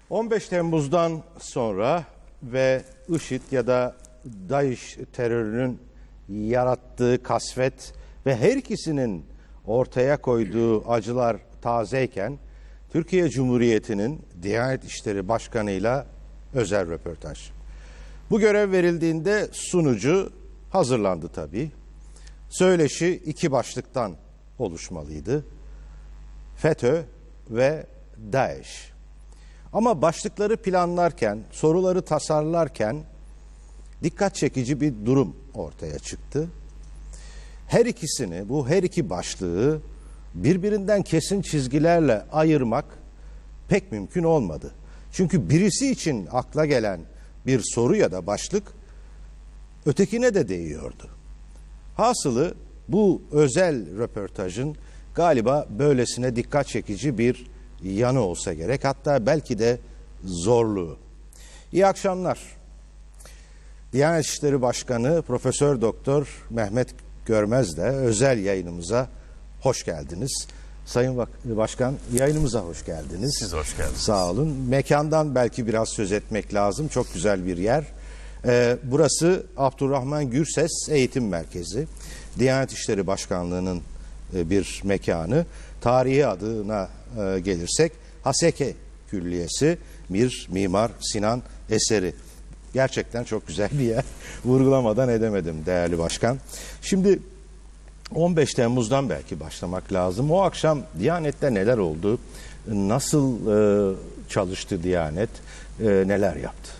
15 Temmuz'dan sonra ve IŞİD ya da DAEŞ terörünün yarattığı kasvet ve her ikisinin ortaya koyduğu acılar tazeyken Türkiye Cumhuriyeti'nin Diyanet İşleri Başkanı'yla özel röportaj. Bu görev verildiğinde sunucu hazırlandı tabii. Söyleşi iki başlıktan oluşmalıydı. FETÖ ve DAEŞ. Ama başlıkları planlarken, soruları tasarlarken dikkat çekici bir durum ortaya çıktı. Her ikisini, bu her iki başlığı birbirinden kesin çizgilerle ayırmak pek mümkün olmadı. Çünkü birisi için akla gelen bir soru ya da başlık ötekine de değiyordu. Hasılı bu özel röportajın galiba böylesine dikkat çekici bir yanı olsa gerek. Hatta belki de zorluğu. İyi akşamlar. Diyanet İşleri Başkanı Profesör Doktor Mehmet Görmez de özel yayınımıza hoş geldiniz. Sayın Başkan, yayınımıza hoş geldiniz. Siz hoş geldiniz. Sağ olun. Mekandan belki biraz söz etmek lazım. Çok güzel bir yer. Burası Abdurrahman Gürses Eğitim Merkezi. Diyanet İşleri Başkanlığı'nın bir mekanı. Tarihi adına gelirsek Haseki Külliyesi, bir Mimar Sinan eseri. Gerçekten çok güzel bir yer. Vurgulamadan edemedim değerli başkan. Şimdi 15 Temmuz'dan belki başlamak lazım. O akşam Diyanet'te neler oldu? Nasıl çalıştı Diyanet? Neler yaptı?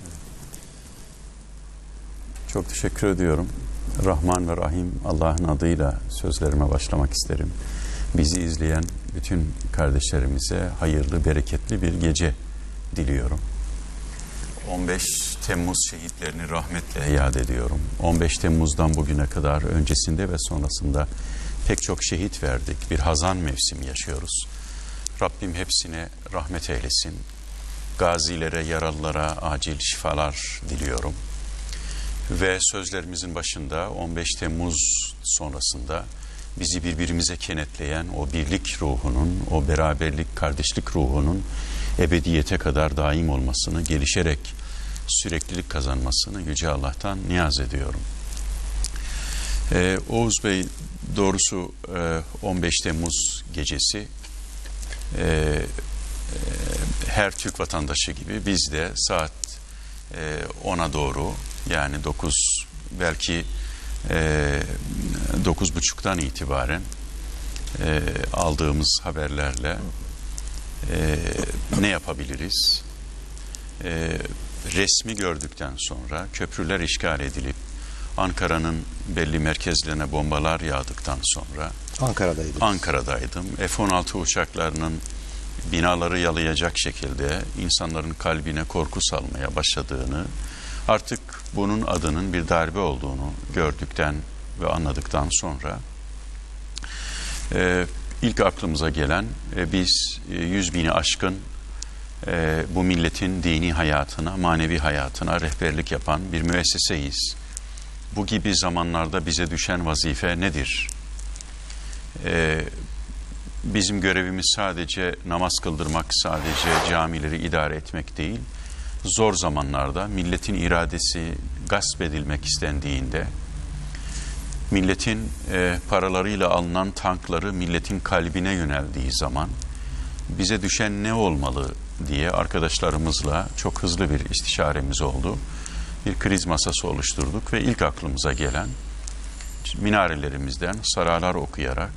Çok teşekkür ediyorum. Rahman ve Rahim Allah'ın adıyla sözlerime başlamak isterim. Bizi izleyen bütün kardeşlerimize hayırlı, bereketli bir gece diliyorum. 15 Temmuz şehitlerini rahmetle yad ediyorum. 15 Temmuz'dan bugüne kadar öncesinde ve sonrasında pek çok şehit verdik. Bir hazan mevsimi yaşıyoruz. Rabbim hepsine rahmet eylesin. Gazilere, yaralılara acil şifalar diliyorum. Ve sözlerimizin başında 15 Temmuz sonrasında bizi birbirimize kenetleyen o birlik ruhunun, o beraberlik, kardeşlik ruhunun ebediyete kadar daim olmasını, gelişerek süreklilik kazanmasını Yüce Allah'tan niyaz ediyorum. Oğuz Bey, doğrusu 15 Temmuz gecesi her Türk vatandaşı gibi biz de saat 10'a doğru, yani 9 belki 9.30'dan itibaren aldığımız haberlerle ne yapabiliriz? Resmi gördükten sonra köprüler işgal edilip Ankara'nın belli merkezlerine bombalar yağdıktan sonra Ankara'daydım. F-16 uçaklarının binaları yalayacak şekilde insanların kalbine korku salmaya başladığını, artık bunun adının bir darbe olduğunu gördükten ve anladıktan sonra ilk aklımıza gelen biz 100.000'i aşkın bu milletin dini hayatına, manevi hayatına rehberlik yapan bir müesseseyiz. Bu gibi zamanlarda bize düşen vazife nedir? Bizim görevimiz sadece namaz kıldırmak, sadece camileri idare etmek değil. Zor zamanlarda milletin iradesi gasp edilmek istendiğinde, milletin paralarıyla alınan tankları milletin kalbine yöneldiği zaman bize düşen ne olmalı diye arkadaşlarımızla çok hızlı bir istişaremiz oldu. Bir kriz masası oluşturduk ve ilk aklımıza gelen minarelerimizden saralar okuyarak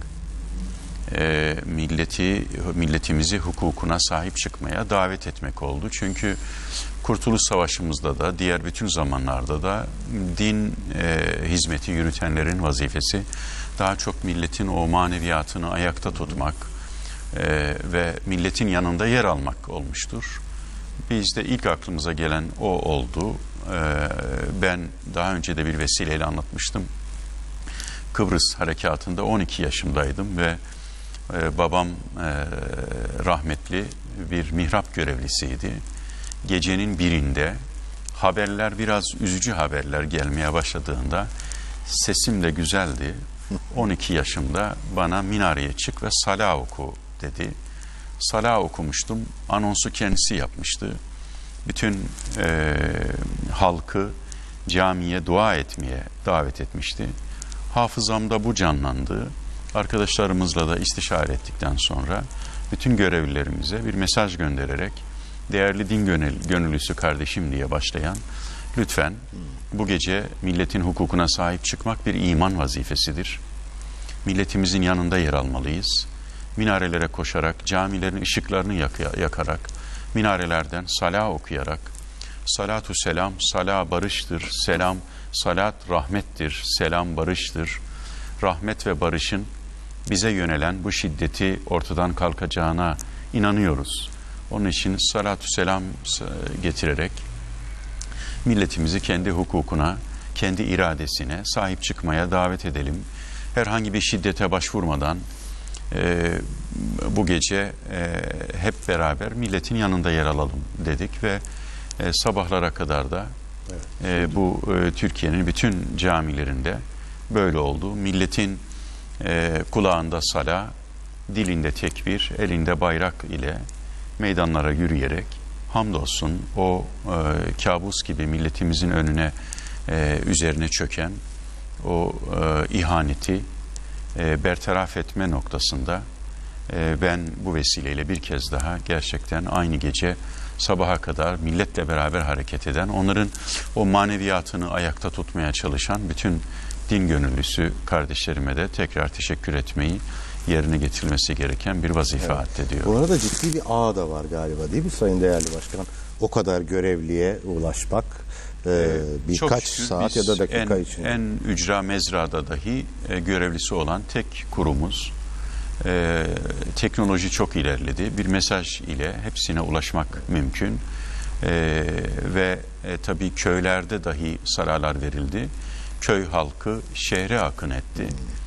milletimizi hukukuna sahip çıkmaya davet etmek oldu. Çünkü Kurtuluş Savaşı'mızda da diğer bütün zamanlarda da din hizmeti yürütenlerin vazifesi daha çok milletin o maneviyatını ayakta tutmak ve milletin yanında yer almak olmuştur. Bizde ilk aklımıza gelen o oldu. Ben daha önce de bir vesileyle anlatmıştım. Kıbrıs harekatında 12 yaşındaydım ve babam rahmetli bir mihrap görevlisiydi. Gecenin birinde haberler, biraz üzücü haberler gelmeye başladığında sesim de güzeldi. 12 yaşımda bana minareye çık ve sala oku dedi. Salah okumuştum. Anonsu kendisi yapmıştı. Bütün halkı camiye dua etmeye davet etmişti. Hafızamda bu canlandı. Arkadaşlarımızla da istişare ettikten sonra bütün görevlilerimize bir mesaj göndererek değerli din gönüllüsü kardeşim diye başlayan, lütfen bu gece milletin hukukuna sahip çıkmak bir iman vazifesidir. Milletimizin yanında yer almalıyız. Minarelere koşarak, camilerin ışıklarını yakarak, minarelerden salah okuyarak, salatu selam, salah barıştır, selam, salat rahmettir, selam barıştır. Rahmet ve barışın bize yönelen bu şiddeti ortadan kalkacağına inanıyoruz. Onun için salatu selam getirerek milletimizi kendi hukukuna, kendi iradesine sahip çıkmaya davet edelim. Herhangi bir şiddete başvurmadan bu gece hep beraber milletin yanında yer alalım dedik ve sabahlara kadar da bu Türkiye'nin bütün camilerinde böyle oldu. Milletin kulağında salah, dilinde tekbir, elinde bayrak ile meydanlara yürüyerek hamdolsun o kabus gibi milletimizin önüne üzerine çöken o ihaneti bertaraf etme noktasında ben bu vesileyle bir kez daha gerçekten aynı gece sabaha kadar milletle beraber hareket eden, onların o maneviyatını ayakta tutmaya çalışan bütün din gönüllüsü kardeşlerime de tekrar teşekkür etmeyi, yerine getirilmesi gereken bir vazife addediyorum. Bu arada ciddi bir ağ da var galiba, değil mi Sayın Değerli Başkanım? O kadar görevliye ulaşmak birkaç saat ya da dakika içinde. En ücra mezrada dahi görevlisi olan tek kurumuz. Teknoloji çok ilerledi. Bir mesaj ile hepsine ulaşmak mümkün. Ve tabii köylerde dahi salahlar verildi. Köy halkı şehre akın etti.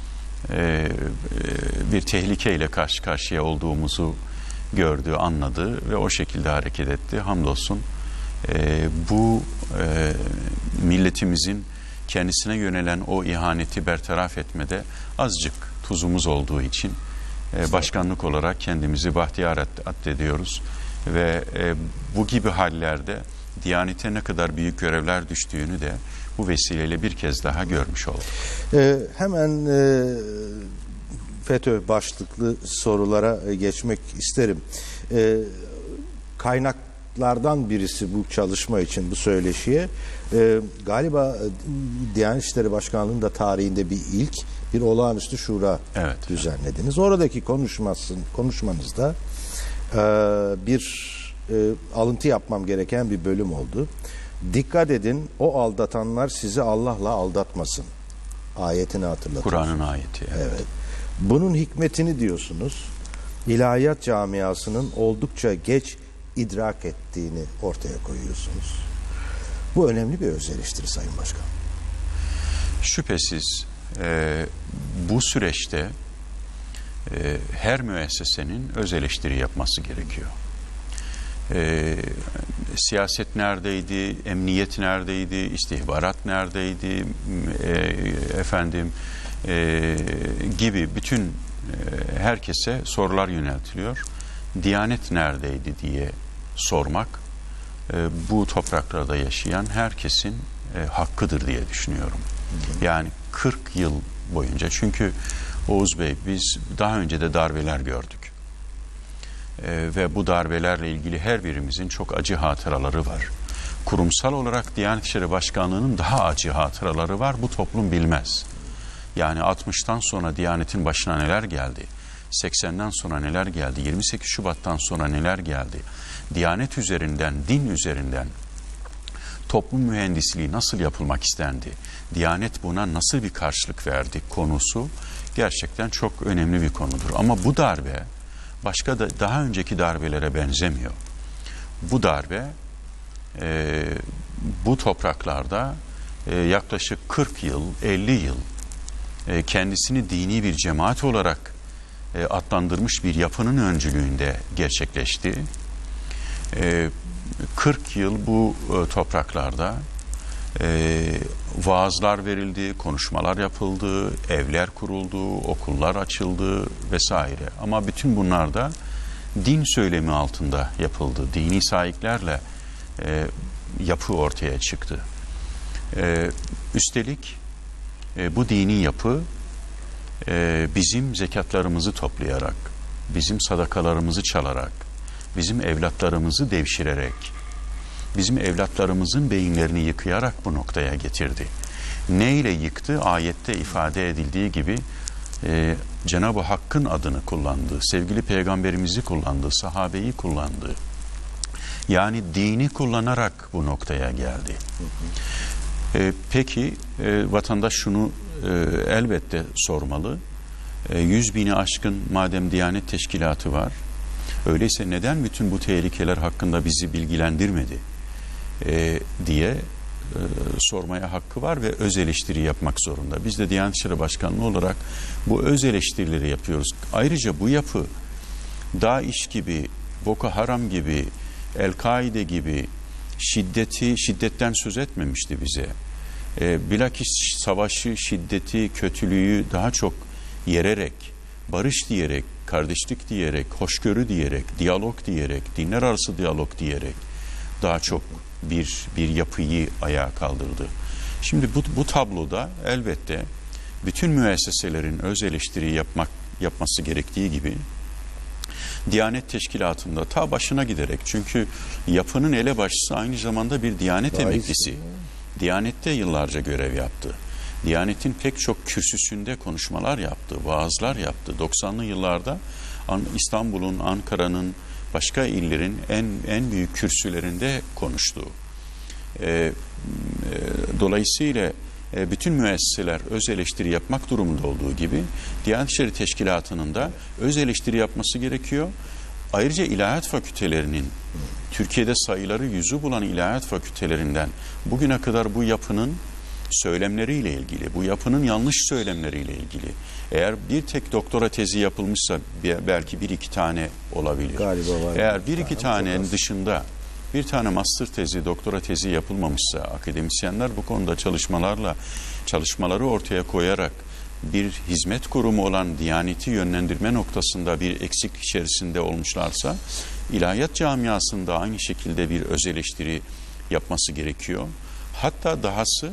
Bir tehlikeyle karşı karşıya olduğumuzu gördü, anladı ve o şekilde hareket etti. Hamdolsun bu milletimizin kendisine yönelen o ihaneti bertaraf etmede azıcık tuzumuz olduğu için başkanlık olarak kendimizi bahtiyar addediyoruz ve bu gibi hallerde Diyanete ne kadar büyük görevler düştüğünü de bu vesileyle bir kez daha görmüş olduk. Hemen FETÖ başlıklı sorulara geçmek isterim. Kaynaklardan birisi bu çalışma için, bu söyleşiye galiba Diyanet İşleri Başkanlığı'nın da tarihinde bir ilk, bir olağanüstü şura düzenlediniz. Oradaki konuşmanızda bir alıntı yapmam gereken bir bölüm oldu. Dikkat edin, o aldatanlar sizi Allah'la aldatmasın ayetini hatırlatıyorsunuz. Kur'an'ın ayeti. Evet. Bunun hikmetini diyorsunuz, ilahiyat camiasının oldukça geç idrak ettiğini ortaya koyuyorsunuz. Bu önemli bir öz eleştiri Sayın Başkan. Şüphesiz bu süreçte her müessesenin öz eleştiri yapması gerekiyor. Siyaset neredeydi, emniyet neredeydi, istihbarat neredeydi, gibi bütün herkese sorular yöneltiliyor. Diyanet neredeydi diye sormak bu topraklarda yaşayan herkesin hakkıdır diye düşünüyorum. Yani 40 yıl boyunca, çünkü Oğuz Bey, biz daha önce de darbeler gördük. Ve bu darbelerle ilgili her birimizin çok acı hatıraları var. Kurumsal olarak Diyanet İşleri Başkanlığı'nın daha acı hatıraları var. Bu toplum bilmez. Yani 60'tan sonra Diyanet'in başına neler geldi? 80'den sonra neler geldi? 28 Şubat'tan sonra neler geldi? Diyanet üzerinden, din üzerinden toplum mühendisliği nasıl yapılmak istendi? Diyanet buna nasıl bir karşılık verdi konusu gerçekten çok önemli bir konudur. Ama bu darbe başka da daha önceki darbelere benzemiyor. Bu darbe bu topraklarda yaklaşık 40 yıl, 50 yıl kendisini dini bir cemaat olarak adlandırmış bir yapının öncülüğünde gerçekleşti. 40 yıl bu topraklarda vaazlar verildi, konuşmalar yapıldı, evler kuruldu, okullar açıldı vesaire. Ama bütün bunlarda din söylemi altında yapıldı. Dini sahiplerle yapı ortaya çıktı. Üstelik bu dini yapı bizim zekatlarımızı toplayarak, bizim sadakalarımızı çalarak, bizim evlatlarımızı devşirerek, bizim evlatlarımızın beyinlerini yıkayarak bu noktaya getirdi. Ne ile yıktı? Ayette ifade edildiği gibi Cenab-ı Hakk'ın adını kullandı, sevgili peygamberimizi kullandı, sahabeyi kullandı. Yani dini kullanarak bu noktaya geldi. Peki vatandaş şunu elbette sormalı. 100 bini aşkın madem Diyanet Teşkilatı var, öyleyse neden bütün bu tehlikeler hakkında bizi bilgilendirmedi diye sormaya hakkı var ve öz eleştiri yapmak zorunda. Biz de Diyanet İşleri Başkanlığı olarak bu öz eleştirileri yapıyoruz. Ayrıca bu yapı DAEŞ gibi, Boko Haram gibi, El-Kaide gibi şiddetten söz etmemişti bize. Bilakis savaşı, şiddeti, kötülüğü daha çok yererek, barış diyerek, kardeşlik diyerek, hoşgörü diyerek, diyalog diyerek, dinler arası diyalog diyerek daha çok bir yapıyı ayağa kaldırdı. Şimdi bu tabloda elbette bütün müesseselerin öz eleştiri yapması gerektiği gibi Diyanet Teşkilatı'nda ta başına giderek, çünkü yapının elebaşısı aynı zamanda bir Diyanet emeklisi. Diyanet'te yıllarca görev yaptı. Diyanet'in pek çok kürsüsünde konuşmalar yaptı, vaazlar yaptı. 90'lı yıllarda İstanbul'un, Ankara'nın, başka illerin en büyük kürsülerinde konuştu. Dolayısıyla bütün müesseseler öz eleştiri yapmak durumunda olduğu gibi Diyanet İşleri Teşkilatı'nın da öz eleştiri yapması gerekiyor. Ayrıca ilahiyat fakültelerinin, Türkiye'de sayıları 100'ü bulan ilahiyat fakültelerinden bugüne kadar bu yapının söylemleriyle ilgili, bu yapının yanlış söylemleriyle ilgili, eğer bir tek doktora tezi yapılmışsa belki bir iki tane olabilir. Galiba var. Eğer bir iki tanenin dışında bir tane master tezi, doktora tezi yapılmamışsa, akademisyenler bu konuda çalışmaları ortaya koyarak bir hizmet kurumu olan Diyanet'i yönlendirme noktasında bir eksik içerisinde olmuşlarsa, ilahiyat camiasında aynı şekilde bir öz eleştiri yapması gerekiyor. Hatta dahası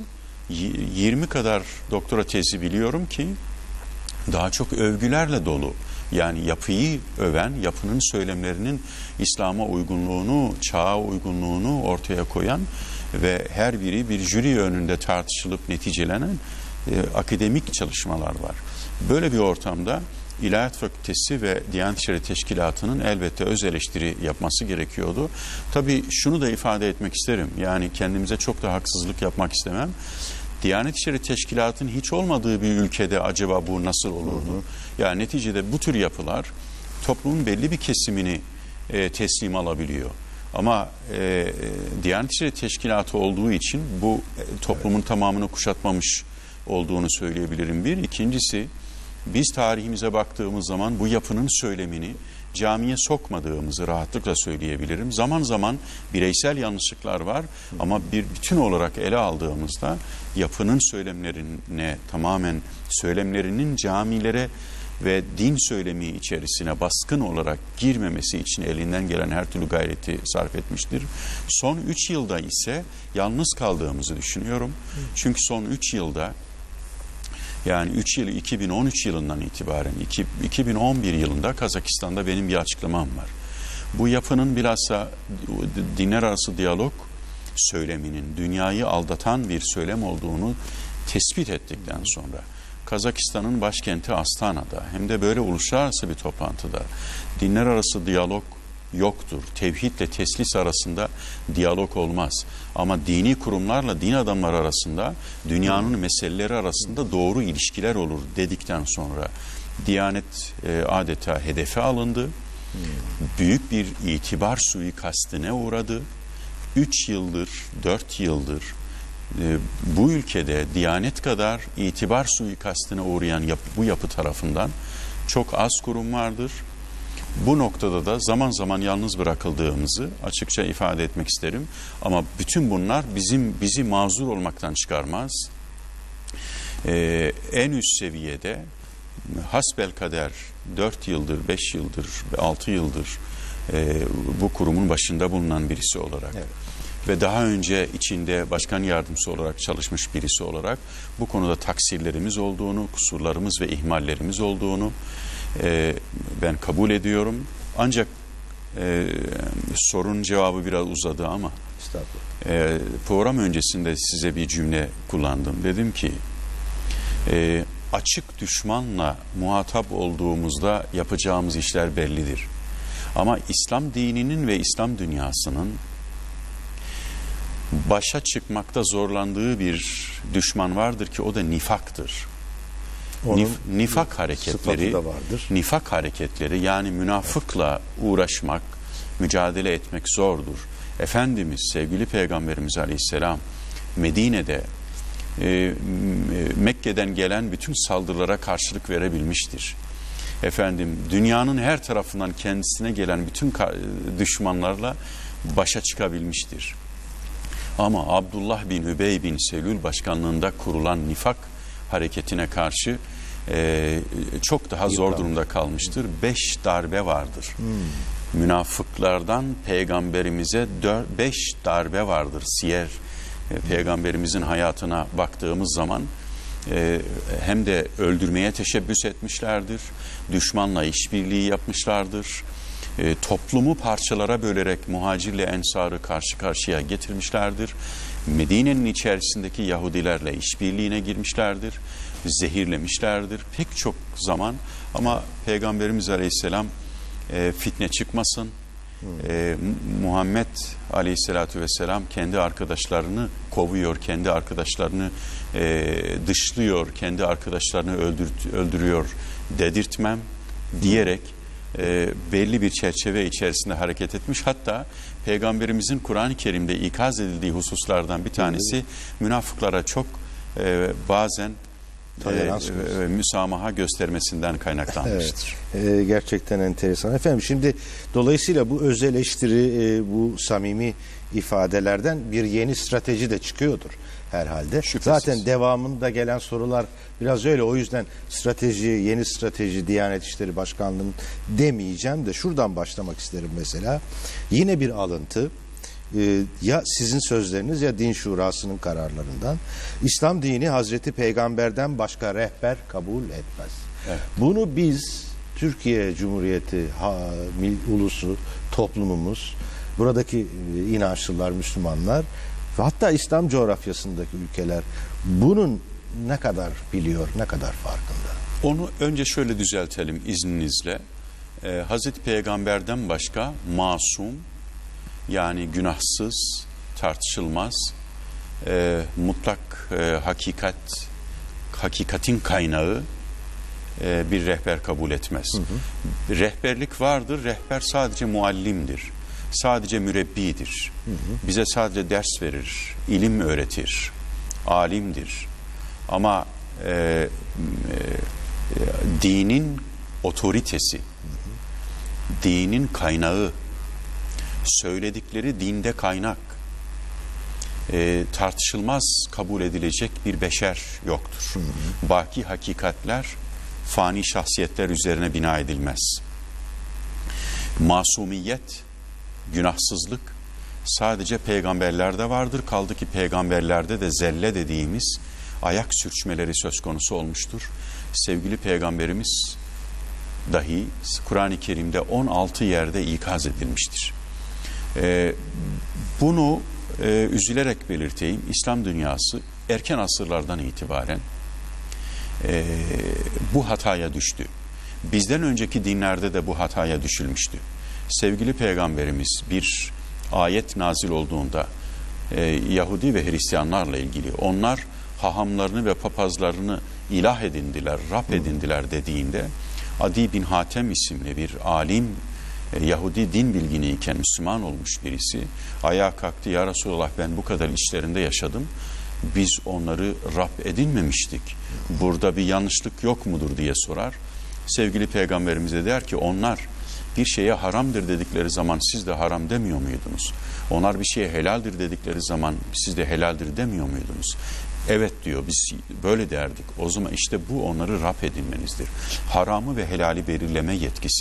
20 kadar doktora tezi biliyorum ki daha çok övgülerle dolu. Yani yapıyı öven, yapının söylemlerinin İslam'a uygunluğunu, çağa uygunluğunu ortaya koyan ve her biri bir jüri önünde tartışılıp neticelenen akademik çalışmalar var. Böyle bir ortamda İlahiyat Fakültesi ve Diyanet İşleri Teşkilatı'nın elbette öz eleştiri yapması gerekiyordu. Tabii şunu da ifade etmek isterim. Yani kendimize çok da haksızlık yapmak istemem. Diyanet İşleri Teşkilatı'nın hiç olmadığı bir ülkede acaba bu nasıl olurdu? Yani neticede bu tür yapılar toplumun belli bir kesimini teslim alabiliyor. Ama Diyanet İşleri Teşkilatı olduğu için bu toplumun tamamını kuşatmamış olduğunu söyleyebilirim. Bir. İkincisi, biz tarihimize baktığımız zaman bu yapının söylemini camiye sokmadığımızı rahatlıkla söyleyebilirim. Zaman zaman bireysel yanlışlıklar var ama bir bütün olarak ele aldığımızda yapının söylemlerine tamamen söylemlerinin camilere ve din söylemi içerisine baskın olarak girmemesi için elinden gelen her türlü gayreti sarf etmiştir. Son 3 yılda ise yalnız kaldığımızı düşünüyorum. Çünkü son 3 yılda, yani 3 yılı 2013 yılından itibaren 2011 yılında Kazakistan'da benim bir açıklamam var. Bu yapının bilhassa dinler arası diyalog söyleminin dünyayı aldatan bir söylem olduğunu tespit ettikten sonra Kazakistan'ın başkenti Astana'da hem de böyle uluslararası bir toplantıda dinler arası diyalog yoktur. Tevhidle teslis arasında diyalog olmaz. Ama dini kurumlarla din adamları arasında, dünyanın meseleleri arasında doğru ilişkiler olur dedikten sonra Diyanet adeta hedefe alındı. Büyük bir itibar suikastine uğradı. 3 yıldır, 4 yıldır bu ülkede Diyanet kadar itibar suikastine uğrayan bu yapı tarafından çok az kurum vardır. Bu noktada da zaman zaman yalnız bırakıldığımızı açıkça ifade etmek isterim. Ama bütün bunlar bizi mazur olmaktan çıkarmaz. En üst seviyede hasbelkader 4 yıldır, 5 yıldır, 6 yıldır bu kurumun başında bulunan birisi olarak. Evet. Ve daha önce içinde başkan yardımcısı olarak çalışmış birisi olarak bu konuda taksirlerimiz olduğunu, kusurlarımız ve ihmallerimiz olduğunu ben kabul ediyorum. Ancak sorunun cevabı biraz uzadı ama program öncesinde size bir cümle kullandım. Dedim ki açık düşmanla muhatap olduğumuzda yapacağımız işler bellidir. Ama İslam dininin ve İslam dünyasının başa çıkmakta zorlandığı bir düşman vardır ki o da nifaktır. Nifak hareketleri, nifak hareketleri yani münafıkla uğraşmak, mücadele etmek zordur. Efendimiz, sevgili Peygamberimiz Aleyhisselam Medine'de Mekke'den gelen bütün saldırılara karşılık verebilmiştir. Efendim dünyanın her tarafından kendisine gelen bütün düşmanlarla başa çıkabilmiştir. Ama Abdullah bin Übey bin Selül başkanlığında kurulan nifak hareketine karşı çok daha zor durumda kalmıştır. 5 darbe vardır. Münafıklardan peygamberimize 5 darbe vardır. Siyer peygamberimizin hayatına baktığımız zaman hem de öldürmeye teşebbüs etmişlerdir. Düşmanla işbirliği yapmışlardır. Toplumu parçalara bölerek muhacirle ensarı karşı karşıya getirmişlerdir. Medine'nin içerisindeki Yahudilerle işbirliğine girmişlerdir. Zehirlemişlerdir pek çok zaman ama Peygamberimiz Aleyhisselam fitne çıkmasın, Muhammed Aleyhisselatü Vesselam kendi arkadaşlarını kovuyor, kendi arkadaşlarını dışlıyor, kendi arkadaşlarını öldürüyor dedirtmem diyerek belli bir çerçeve içerisinde hareket etmiş. Hatta Peygamberimizin Kur'an-ı Kerim'de ikaz edildiği hususlardan bir tanesi münafıklara çok bazen müsamaha göstermesinden kaynaklanmıştır. Evet, gerçekten enteresan. Efendim şimdi dolayısıyla bu öz eleştiri, bu samimi ifadelerden bir yeni strateji de çıkıyordur herhalde. Şüphesiz. Zaten devamında gelen sorular biraz öyle. O yüzden strateji, yeni strateji Diyanet İşleri Başkanlığı'nın demeyeceğim de şuradan başlamak isterim mesela. Yine bir alıntı. Ya sizin sözleriniz ya Din Şurası'nın kararlarından. İslam dini Hazreti Peygamber'den başka rehber kabul etmez. Evet. Bunu biz Türkiye Cumhuriyeti ulusu, toplumumuz, buradaki inançlılar, Müslümanlar ve hatta İslam coğrafyasındaki ülkeler bunun ne kadar biliyor, ne kadar farkında? Onu önce şöyle düzeltelim izninizle. Hazreti Peygamber'den başka masum, yani günahsız, tartışılmaz, mutlak hakikatin kaynağı bir rehber kabul etmez. Rehberlik vardır, rehber sadece muallimdir, sadece mürebbidir. Bize sadece ders verir, ilim öğretir, alimdir. Ama dinin otoritesi, dinin kaynağı, söyledikleri dinde kaynak, tartışılmaz kabul edilecek bir beşer yoktur. Baki hakikatler fani şahsiyetler üzerine bina edilmez. Masumiyet, günahsızlık sadece peygamberlerde vardır. Kaldı ki peygamberlerde de zelle dediğimiz ayak sürçmeleri söz konusu olmuştur. Sevgili peygamberimiz dahi Kur'an-ı Kerim'de 16 yerde ikaz edilmiştir. Bunu üzülerek belirteyim. İslam dünyası erken asırlardan itibaren bu hataya düştü. Bizden önceki dinlerde de bu hataya düşülmüştü. Sevgili Peygamberimiz bir ayet nazil olduğunda Yahudi ve Hristiyanlarla ilgili onlar hahamlarını ve papazlarını ilah edindiler, Rab edindiler dediğinde Adi bin Hatem isimli bir alim, Yahudi din bilginiyken Müslüman olmuş birisi ayağa kalktı. Ya Resulallah, ben bu kadar içlerinde yaşadım. Biz onları Rab edinmemiştik. Burada bir yanlışlık yok mudur diye sorar. Sevgili Peygamberimize der ki onlar bir şeye haramdır dedikleri zaman siz de haram demiyor muydunuz? Onlar bir şeye helaldir dedikleri zaman siz de helaldir demiyor muydunuz? Evet diyor, biz böyle derdik. O zaman işte bu onları Rab edinmenizdir. Haramı ve helali belirleme yetkisi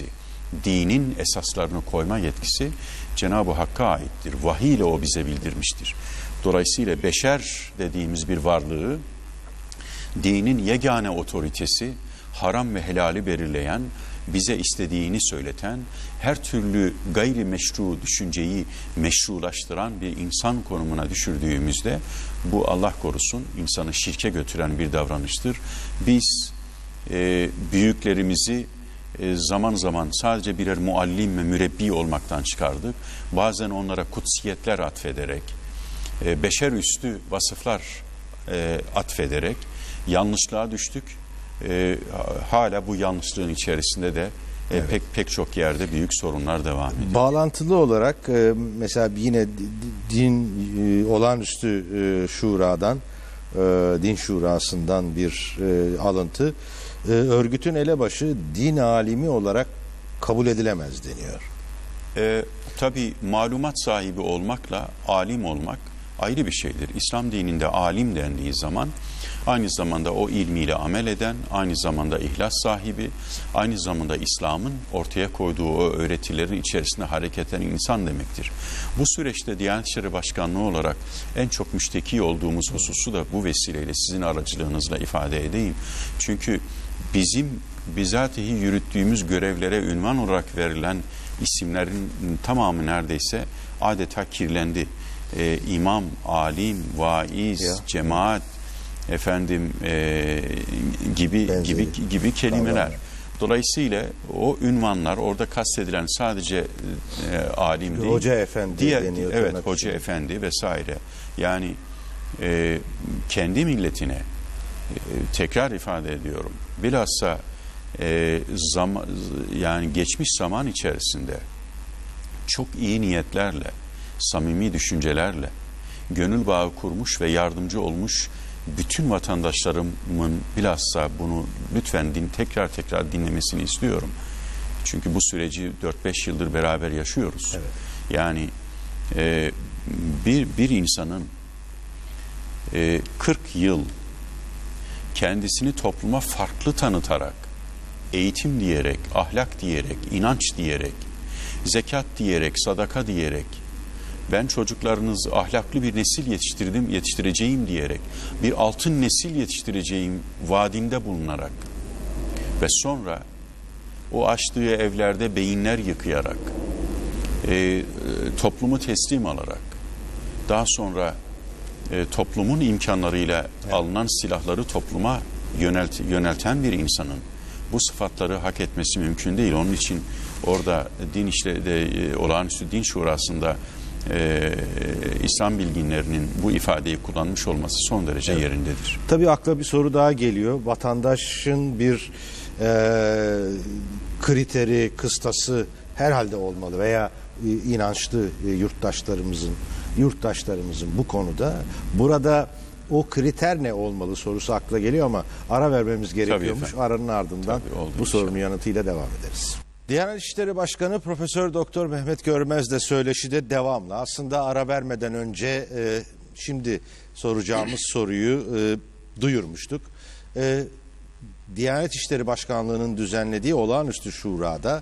dinin esaslarını koyma yetkisi Cenab-ı Hakk'a aittir. Vahiy ile o bize bildirmiştir. Dolayısıyla beşer dediğimiz bir varlığı dinin yegane otoritesi, haram ve helali belirleyen, bize istediğini söyleten, her türlü gayri meşru düşünceyi meşrulaştıran bir insan konumuna düşürdüğümüzde bu, Allah korusun, insanı şirke götüren bir davranıştır. Biz büyüklerimizi zaman zaman sadece birer muallim ve mürebbi olmaktan çıkardık. Bazen onlara kutsiyetler atfederek, beşer üstü vasıflar atfederek yanlışlığa düştük. Hala bu yanlışlığın içerisinde de pek çok yerde büyük sorunlar devam ediyor. Bağlantılı olarak mesela yine olağanüstü şuradan, din şurasından bir alıntı. Örgütün elebaşı din alimi olarak kabul edilemez deniyor. Tabii malumat sahibi olmakla alim olmak ayrı bir şeydir. İslam dininde alim dendiği zaman aynı zamanda o ilmiyle amel eden, aynı zamanda ihlas sahibi, aynı zamanda İslam'ın ortaya koyduğu o öğretilerin içerisinde hareket eden insan demektir. Bu süreçte Diyanet İşleri Başkanlığı olarak en çok müşteki olduğumuz hususu da bu vesileyle sizin aracılığınızla ifade edeyim. Çünkü bizim bizatihi yürüttüğümüz görevlere ünvan olarak verilen isimlerin tamamı neredeyse adeta kirlendi. İmam, alim, vaiz, cemaat, gibi kelimeler. Dolayısıyla o ünvanlar orada kastedilen sadece alim değil. Hoca efendi deniyor. Evet, hoca efendi vesaire. Yani kendi milletine tekrar ifade ediyorum. Bilhassa yani geçmiş zaman içerisinde çok iyi niyetlerle, samimi düşüncelerle gönül bağı kurmuş ve yardımcı olmuş bütün vatandaşlarımın bilhassa bunu lütfen tekrar dinlemesini istiyorum. Çünkü bu süreci 4-5 yıldır beraber yaşıyoruz. Evet. Yani bir insanın 40 yıl kendisini topluma farklı tanıtarak, eğitim diyerek, ahlak diyerek, inanç diyerek, zekat diyerek, sadaka diyerek, ben çocuklarınız ahlaklı bir nesil yetiştireceğim diyerek, bir altın nesil yetiştireceğim vaadinde bulunarak ve sonra o açtığı evlerde beyinler yıkayarak, toplumu teslim alarak, daha sonra toplumun imkanlarıyla alınan silahları topluma yönelten bir insanın bu sıfatları hak etmesi mümkün değil. Onun için orada olağanüstü din şurasında İslam bilginlerinin bu ifadeyi kullanmış olması son derece yerindedir. Tabii akla bir soru daha geliyor. Vatandaşın bir kriteri, kıstası herhalde olmalı veya inançlı yurttaşlarımızın bu konuda burada o kriter ne olmalı sorusu akla geliyor ama ara vermemiz gerekiyormuş. Aranın ardından bu sorunun yanıtıyla devam ederiz. Diyanet İşleri Başkanı Profesör Doktor Mehmet Görmez de söyleşide devamlı. Aslında ara vermeden önce şimdi soracağımız soruyu duyurmuştuk. Diyanet İşleri Başkanlığı'nın düzenlediği olağanüstü şurada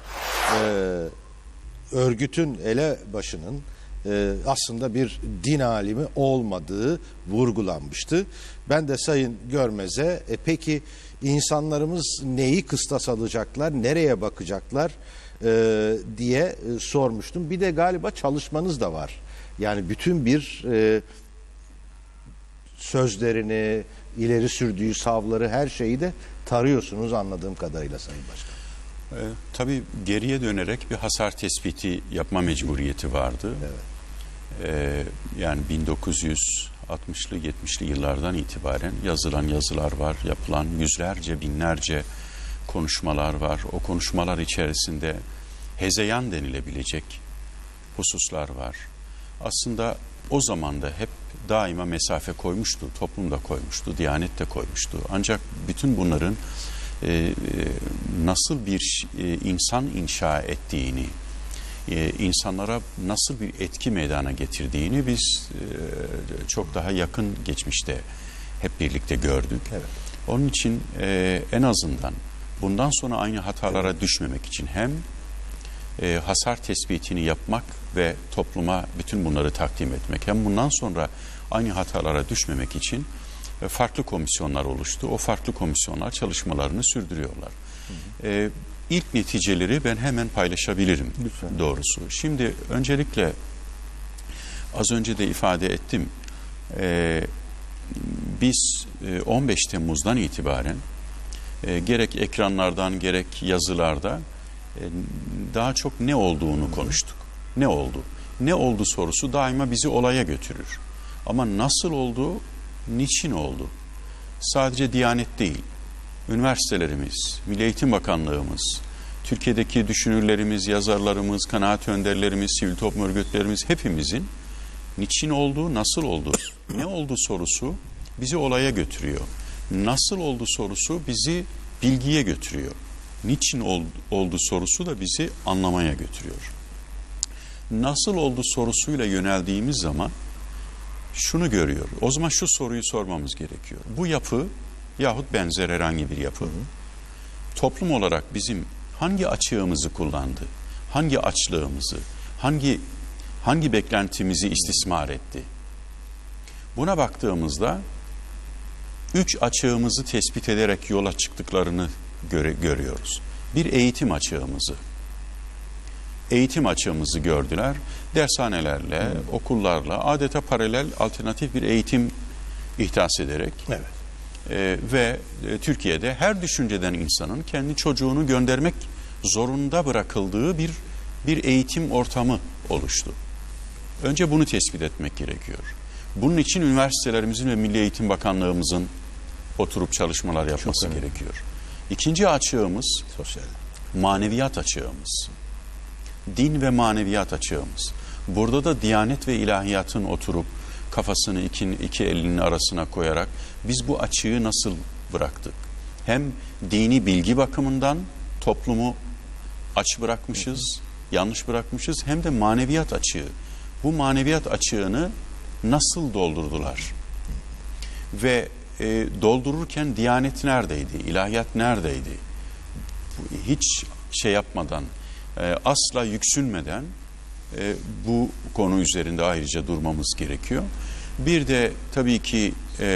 örgütün elebaşının aslında bir din alimi olmadığı vurgulanmıştı. Ben de Sayın Görmez'e peki insanlarımız neyi kıstas alacaklar, nereye bakacaklar diye sormuştum. Bir de galiba çalışmanız da var. Yani bütün bir sözlerini, ileri sürdüğü savları, her şeyi de tarıyorsunuz anladığım kadarıyla Sayın Başkan. Tabii geriye dönerek bir hasar tespiti yapma mecburiyeti vardı. Evet. Yani 1960'lı 70'li yıllardan itibaren yazılan yazılar var, yapılan yüzlerce, binlerce konuşmalar var. O konuşmalar içerisinde hezeyan denilebilecek hususlar var. Aslında o zaman da hep daima mesafe koymuştu, toplum da koymuştu, Diyanet de koymuştu. Ancak bütün bunların nasıl bir insan inşa ettiğini, insanlara nasıl bir etki meydana getirdiğini biz çok daha yakın geçmişte hep birlikte gördük. Evet. Onun için en azından bundan sonra aynı hatalara düşmemek için hem hasar tespitini yapmak ve topluma bütün bunları takdim etmek. Hem bundan sonra aynı hatalara düşmemek için farklı komisyonlar oluştu. O farklı komisyonlar çalışmalarını sürdürüyorlar. İlk neticeleri ben hemen paylaşabilirim. Lütfen. Doğrusu. Şimdi öncelikle az önce de ifade ettim. Biz 15 Temmuz'dan itibaren gerek ekranlardan gerek yazılarda daha çok ne olduğunu konuştuk. Ne oldu? Ne oldu sorusu daima bizi olaya götürür. Ama nasıl oldu, niçin oldu? Sadece Diyanet değil, üniversitelerimiz, Milli Eğitim Bakanlığımız, Türkiye'deki düşünürlerimiz, yazarlarımız, kanaat önderlerimiz, sivil toplum örgütlerimiz hepimizin niçin oldu, nasıl oldu, ne oldu sorusu bizi olaya götürüyor. Nasıl oldu sorusu bizi bilgiye götürüyor. Niçin oldu sorusu da bizi anlamaya götürüyor. Nasıl oldu sorusuyla yöneldiğimiz zaman şunu görüyor. O zaman şu soruyu sormamız gerekiyor. Bu yapı yahut benzer herhangi bir yapı toplum olarak bizim hangi açığımızı kullandı? Hangi açlığımızı, hangi beklentimizi istismar etti? Buna baktığımızda 3 açığımızı tespit ederek yola çıktıklarını görüyoruz. Bir eğitim açığımızı gördüler. Dershanelerle, okullarla adeta paralel alternatif bir eğitim ihdas ederek ve Türkiye'de her düşünceden insanın kendi çocuğunu göndermek zorunda bırakıldığı bir eğitim ortamı oluştu. Önce bunu tespit etmek gerekiyor. Bunun için üniversitelerimizin ve Milli Eğitim Bakanlığımızın oturup çalışmalar yapması gerekiyor. İkinci açığımız maneviyat açığımız. Din ve maneviyat açığımız. Burada da Diyanet ve ilahiyatın oturup kafasını iki elinin arasına koyarak biz bu açığı nasıl bıraktık? Hem dini bilgi bakımından toplumu aç bırakmışız, yanlış bırakmışız, hem de maneviyat açığı. Bu maneviyat açığını nasıl doldurdular? Ve doldururken Diyanet neredeydi? İlahiyat neredeydi? Hiç şey yapmadan, asla yüksünmeden bu konu üzerinde ayrıca durmamız gerekiyor. Bir de tabii ki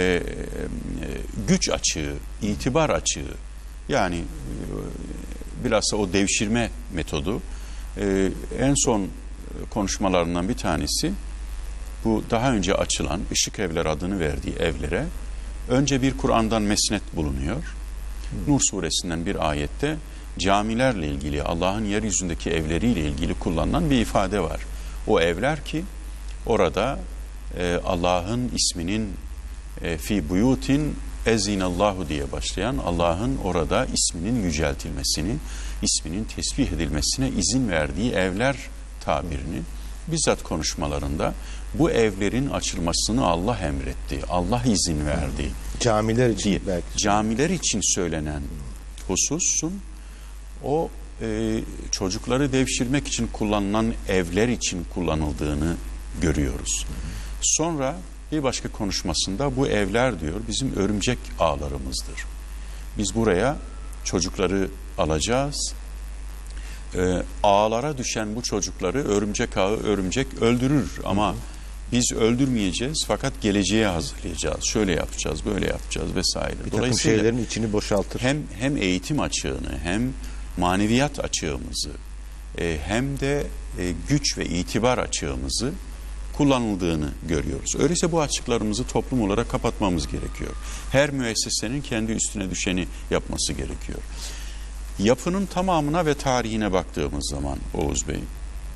güç açığı, itibar açığı, yani bilhassa o devşirme metodu en son konuşmalarından bir tanesi bu daha önce açılan Işık Evler adını verdiği evlere önce bir Kur'an'dan mesnet bulunuyor. Nur suresinden bir ayette camilerle ilgili, Allah'ın yeryüzündeki evleriyle ilgili kullanılan bir ifade var. O evler ki orada Allah'ın isminin fi buyutin ezinallahu diye başlayan, Allah'ın orada isminin yüceltilmesini, isminin tesbih edilmesine izin verdiği evler tabirini bizzat konuşmalarında bu evlerin açılmasını Allah emretti, Allah izin verdi. Camiler için belki. Camiler için söylenen hususun o çocukları devşirmek için kullanılan evler için kullanıldığını görüyoruz. Sonra bir başka konuşmasında bu evler diyor bizim örümcek ağlarımızdır. Biz buraya çocukları alacağız. Ağlara düşen bu çocukları örümcek ağı örümcek öldürür ama biz öldürmeyeceğiz fakat geleceğe hazırlayacağız. Şöyle yapacağız, böyle yapacağız vesaire. Bir takım şeylerin içini boşaltır. Hem eğitim açığını hem maneviyat açığımızı hem de güç ve itibar açığımızı kullanıldığını görüyoruz. Öyleyse bu açıklarımızı toplum olarak kapatmamız gerekiyor. Her müessesenin kendi üstüne düşeni yapması gerekiyor. Yapının tamamına ve tarihine baktığımız zaman Oğuz Bey,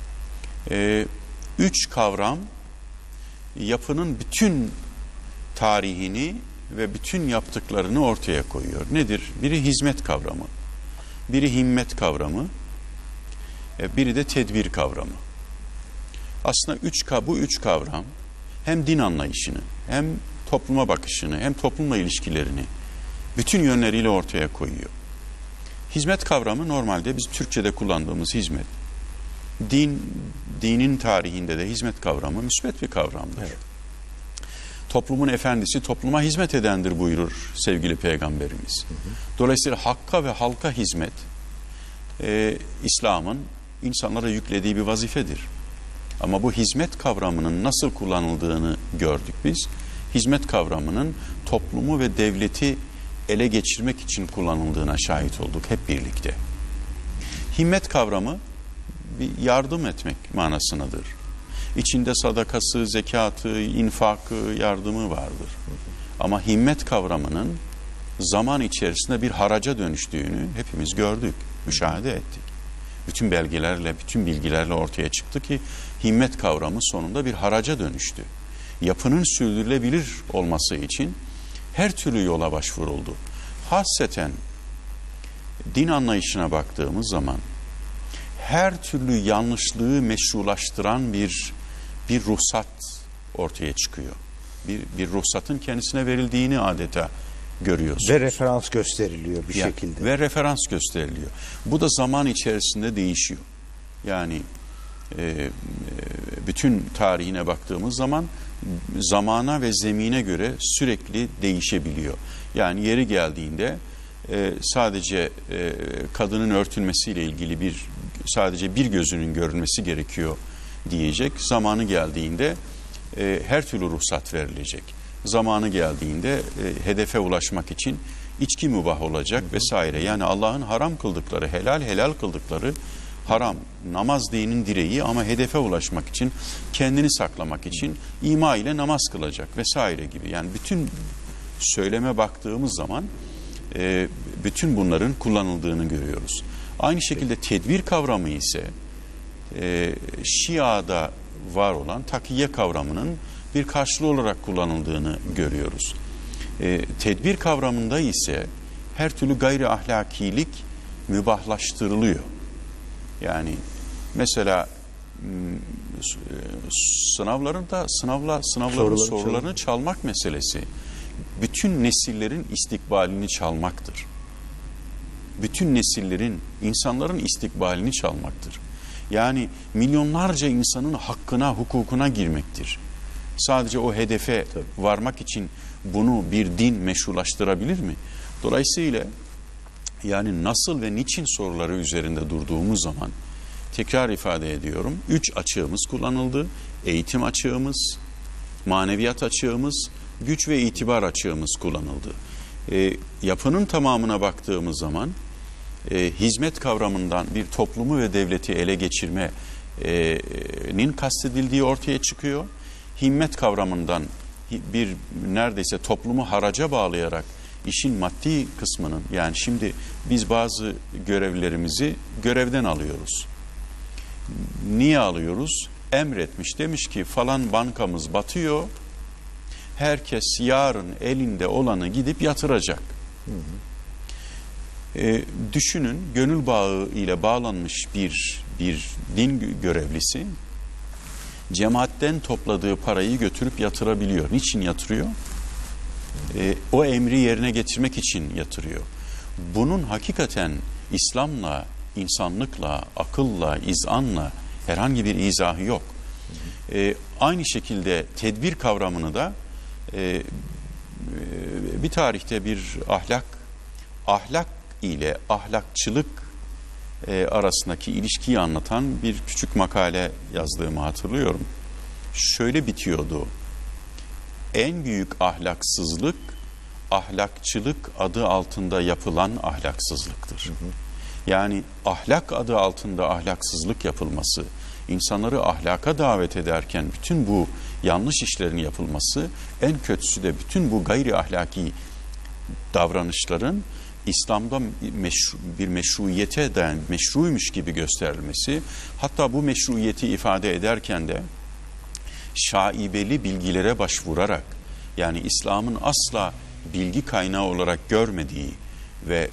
3 kavram yapının bütün tarihini ve bütün yaptıklarını ortaya koyuyor. Nedir? Biri hizmet kavramı, biri himmet kavramı, biri de tedbir kavramı. Aslında bu üç kavram hem din anlayışını, hem topluma bakışını, hem toplumla ilişkilerini bütün yönleriyle ortaya koyuyor. Hizmet kavramı normalde biz Türkçe'de kullandığımız hizmet. Dinin tarihinde de hizmet kavramı müsbet bir kavramdır. Evet. Toplumun efendisi topluma hizmet edendir buyurur sevgili Peygamberimiz. Dolayısıyla hakka ve halka hizmet İslam'ın insanlara yüklediği bir vazifedir. Ama bu hizmet kavramının nasıl kullanıldığını gördük biz. Hizmet kavramının toplumu ve devleti ele geçirmek için kullanıldığına şahit olduk hep birlikte. Himmet kavramı bir yardım etmek manasındadır. İçinde sadakası, zekatı, infakı, yardımı vardır. Ama himmet kavramının zaman içerisinde bir haraca dönüştüğünü hepimiz gördük, müşahede ettik. Bütün belgelerle, bütün bilgilerle ortaya çıktı ki himmet kavramı sonunda bir haraca dönüştü. Yapının sürdürülebilir olması için her türlü yola başvuruldu. Hasreten din anlayışına baktığımız zaman her türlü yanlışlığı meşrulaştıran bir ruhsat ortaya çıkıyor. Bir ruhsatın kendisine verildiğini adeta görüyorsunuz. Ve referans gösteriliyor bir şekilde. Ve referans gösteriliyor. Bu da zaman içerisinde değişiyor. Yani bütün tarihine baktığımız zaman zamana ve zemine göre sürekli değişebiliyor. Yani yeri geldiğinde sadece kadının örtülmesiyle ilgili sadece bir gözünün görülmesi gerekiyor diyecek. Zamanı geldiğinde her türlü ruhsat verilecek. Zamanı geldiğinde hedefe ulaşmak için içki mübah olacak vesaire. Yani Allah'ın haram kıldıkları, helal kıldıkları haram, namaz dinin direği ama hedefe ulaşmak için, kendini saklamak için ima ile namaz kılacak vesaire gibi. Yani bütün söyleme baktığımız zaman bütün bunların kullanıldığını görüyoruz. Aynı şekilde tedbir kavramı ise Şia'da var olan takiye kavramının bir karşılığı olarak kullanıldığını görüyoruz. Tedbir kavramında ise her türlü gayri ahlakilik mübahlaştırılıyor. Yani mesela sınavların sorularını çalmak meselesi bütün nesillerin istikbalini çalmaktır. Bütün nesillerin, insanların istikbalini çalmaktır. Yani milyonlarca insanın hakkına, hukukuna girmektir. Sadece o hedefe varmak için bunu bir din meşrulaştırabilir mi? Dolayısıyla yani nasıl ve niçin soruları üzerinde durduğumuz zaman tekrar ifade ediyorum. 3 açığımız kullanıldı. Eğitim açığımız, maneviyat açığımız, güç ve itibar açığımız kullanıldı. Yapının tamamına baktığımız zaman hizmet kavramından bir toplumu ve devleti ele geçirmenin kastedildiği ortaya çıkıyor. Himmet kavramından bir neredeyse toplumu haraca bağlayarak işin maddi kısmının, yani şimdi biz bazı görevlerimizi görevden alıyoruz. Niye alıyoruz? Emretmiş, demiş ki falan bankamız batıyor. Herkes yarın elinde olanı gidip yatıracak. Düşünün, gönül bağı ile bağlanmış bir din görevlisi cemaatten topladığı parayı götürüp yatırabiliyor. Niçin yatırıyor? O emri yerine getirmek için yatırıyor. Bunun hakikaten İslam'la, insanlıkla, akılla, izanla herhangi bir izahı yok. Aynı şekilde tedbir kavramını da bir tarihte bir ahlak ile ahlakçılık arasındaki ilişkiyi anlatan bir küçük makale yazdığımı hatırlıyorum. Şöyle bitiyordu. En büyük ahlaksızlık, ahlakçılık adı altında yapılan ahlaksızlıktır. Yani ahlak adı altında ahlaksızlık yapılması, insanları ahlaka davet ederken bütün bu yanlış işlerin yapılması, en kötüsü de bütün bu gayri ahlaki davranışların İslam'da bir meşruiyete dayan, meşruymuş gibi gösterilmesi, hatta bu meşruiyeti ifade ederken de şaibeli bilgilere başvurarak, yani İslam'ın asla bilgi kaynağı olarak görmediği ve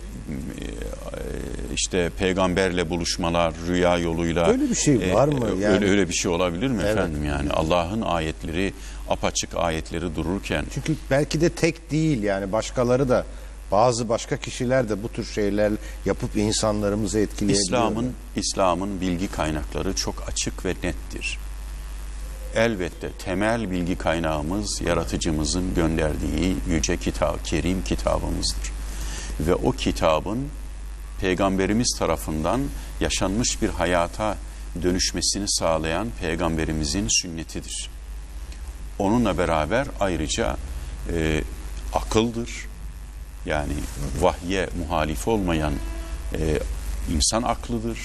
işte peygamberle buluşmalar, rüya yoluyla öyle bir şey var mı? Yani, öyle bir şey olabilir mi evet, efendim? Yani Allah'ın ayetleri, apaçık ayetleri dururken. Çünkü belki de tek değil, yani başkaları da, bazı başka kişiler de bu tür şeyler yapıp insanlarımızı etkileyebiliyorlar. İslam'ın bilgi kaynakları çok açık ve nettir. Elbette temel bilgi kaynağımız yaratıcımızın gönderdiği yüce kitap, kerim kitabımızdır. Ve o kitabın Peygamberimiz tarafından yaşanmış bir hayata dönüşmesini sağlayan Peygamberimizin sünnetidir. Onunla beraber ayrıca akıldır. Yani vahye muhalif olmayan insan aklıdır.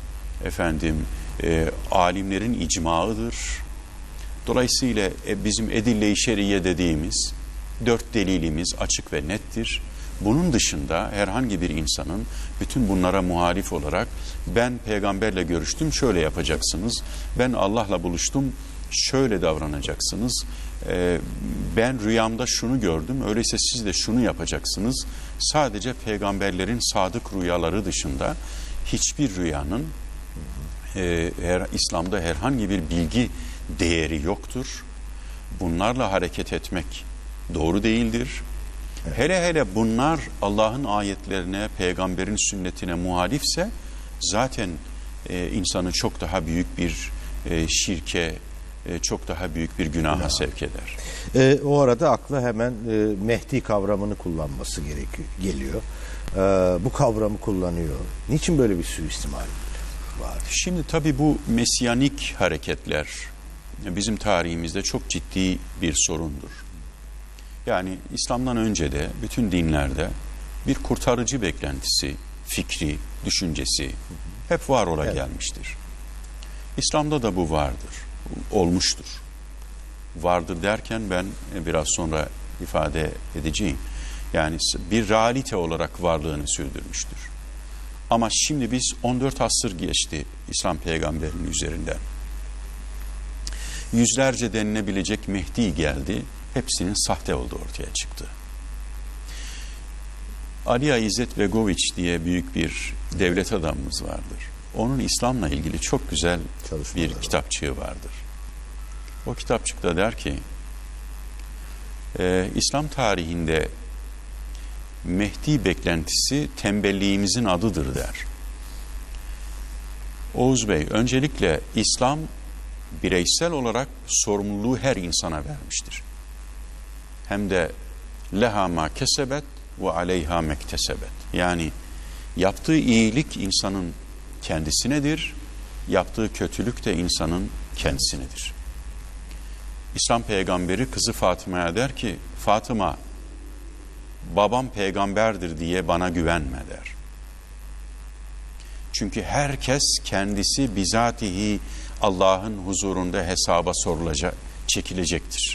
Alimlerin icmaıdır. Dolayısıyla bizim edille-i şeriye dediğimiz 4 delilimiz açık ve nettir. Bunun dışında herhangi bir insanın bütün bunlara muhalif olarak ben peygamberle görüştüm şöyle yapacaksınız, ben Allah'la buluştum şöyle davranacaksınız, ben rüyamda şunu gördüm öyleyse siz de şunu yapacaksınız. Sadece peygamberlerin sadık rüyaları dışında hiçbir rüyanın İslam'da herhangi bir bilgi değeri yoktur. Bunlarla hareket etmek doğru değildir. Evet. Hele bunlar Allah'ın ayetlerine, peygamberin sünnetine muhalifse zaten insanı çok daha büyük bir şirke, çok daha büyük bir günaha sevk eder. O arada akla hemen Mehdi kavramını kullanması geliyor. Bu kavramı kullanıyor. Niçin böyle bir suistimal var? Şimdi tabii bu mesyanik hareketler bizim tarihimizde çok ciddi bir sorundur. Yani İslam'dan önce de bütün dinlerde bir kurtarıcı beklentisi, fikri, düşüncesi hep var ola gelmiştir. İslam'da da bu vardır, olmuştur. Vardır derken ben biraz sonra ifade edeceğim. Yani bir realite olarak varlığını sürdürmüştür. Ama şimdi biz 14 asır geçti İslam peygamberinin üzerinden. Yüzlerce denilebilecek Mehdi geldi. Hepsinin sahte olduğu ortaya çıktı. Ali İzzet Begoviç diye büyük bir devlet adamımız vardır. Onun İslam'la ilgili çok güzel bir kitapçığı vardır. O kitapçıkta der ki, İslam tarihinde Mehdi beklentisi tembelliğimizin adıdır der. Oğuz Bey, öncelikle İslam bireysel olarak sorumluluğu her insana vermiştir. Hem de leha ma kesebet ve aleyha mektesebet. Yani yaptığı iyilik insanın kendisinedir, yaptığı kötülük de insanın kendisinedir. İslam peygamberi kızı Fatıma'ya der ki, Fatıma, babam peygamberdir diye bana güvenme der. Çünkü herkes kendisi bizatihi Allah'ın huzurunda hesaba çekilecektir.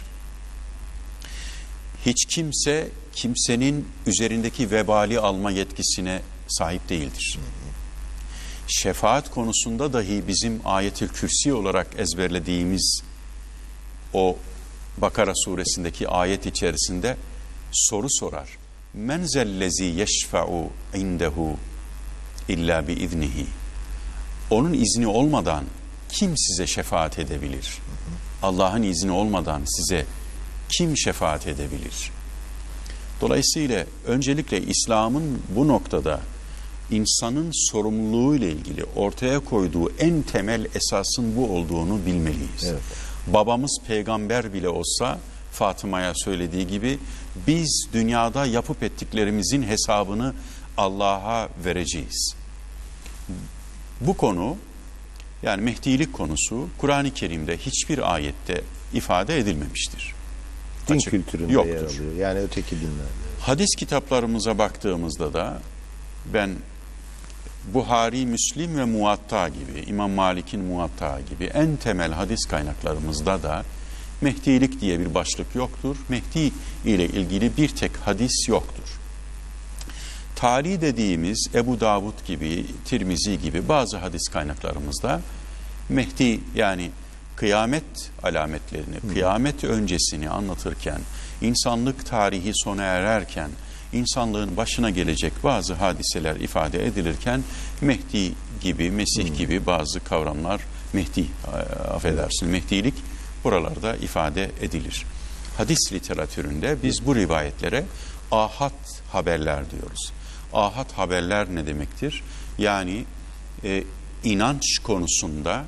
Hiç kimse kimsenin üzerindeki vebali alma yetkisine sahip değildir. Şefaat konusunda dahi bizim Ayetül Kürsi olarak ezberlediğimiz o Bakara suresindeki ayet içerisinde soru sorar. Men zellezi yeşfa'u indehu illa bi iznihi. Onun izni olmadan kim size şefaat edebilir? Allah'ın izni olmadan size kim şefaat edebilir? Dolayısıyla öncelikle İslam'ın bu noktada insanın sorumluluğuyla ilgili ortaya koyduğu en temel esasın bu olduğunu bilmeliyiz. Evet. Babamız peygamber bile olsa Fatıma'ya söylediği gibi biz dünyada yapıp ettiklerimizin hesabını Allah'a vereceğiz. Bu konu, yani Mehdilik konusu Kur'an-ı Kerim'de hiçbir ayette ifade edilmemiştir. Din kültüründe yoktur. Yer alıyor. Yani öteki dinlerde. Hadis kitaplarımıza baktığımızda da ben Buhari, Müslim ve Muvatta gibi, İmam Malik'in Muvatta gibi en temel hadis kaynaklarımızda da Mehdilik diye bir başlık yoktur. Mehdi ile ilgili bir tek hadis yoktur. Tali dediğimiz Ebu Davud gibi, Tirmizi gibi bazı hadis kaynaklarımızda Mehdi yani kıyamet alametlerini, kıyamet öncesini anlatırken, insanlık tarihi sona ererken, insanlığın başına gelecek bazı hadiseler ifade edilirken Mehdi gibi, Mesih gibi bazı kavramlar, Mehdilik buralarda ifade edilir. Hadis literatüründe biz bu rivayetlere ahad haberler diyoruz. Ahad haberler ne demektir? Yani inanç konusunda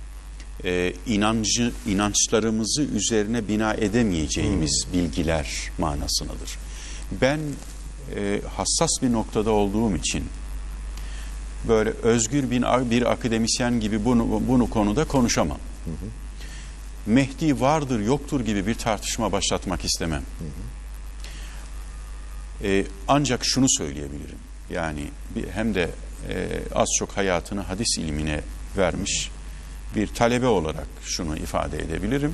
inançlarımızı üzerine bina edemeyeceğimiz bilgiler manasındadır. Ben hassas bir noktada olduğum için böyle özgür bir akademisyen gibi bunu konuda konuşamam. Mehdi vardır yoktur gibi bir tartışma başlatmak istemem. Ancak şunu söyleyebilirim. Yani hem de az çok hayatını hadis ilmine vermiş bir talebe olarak şunu ifade edebilirim.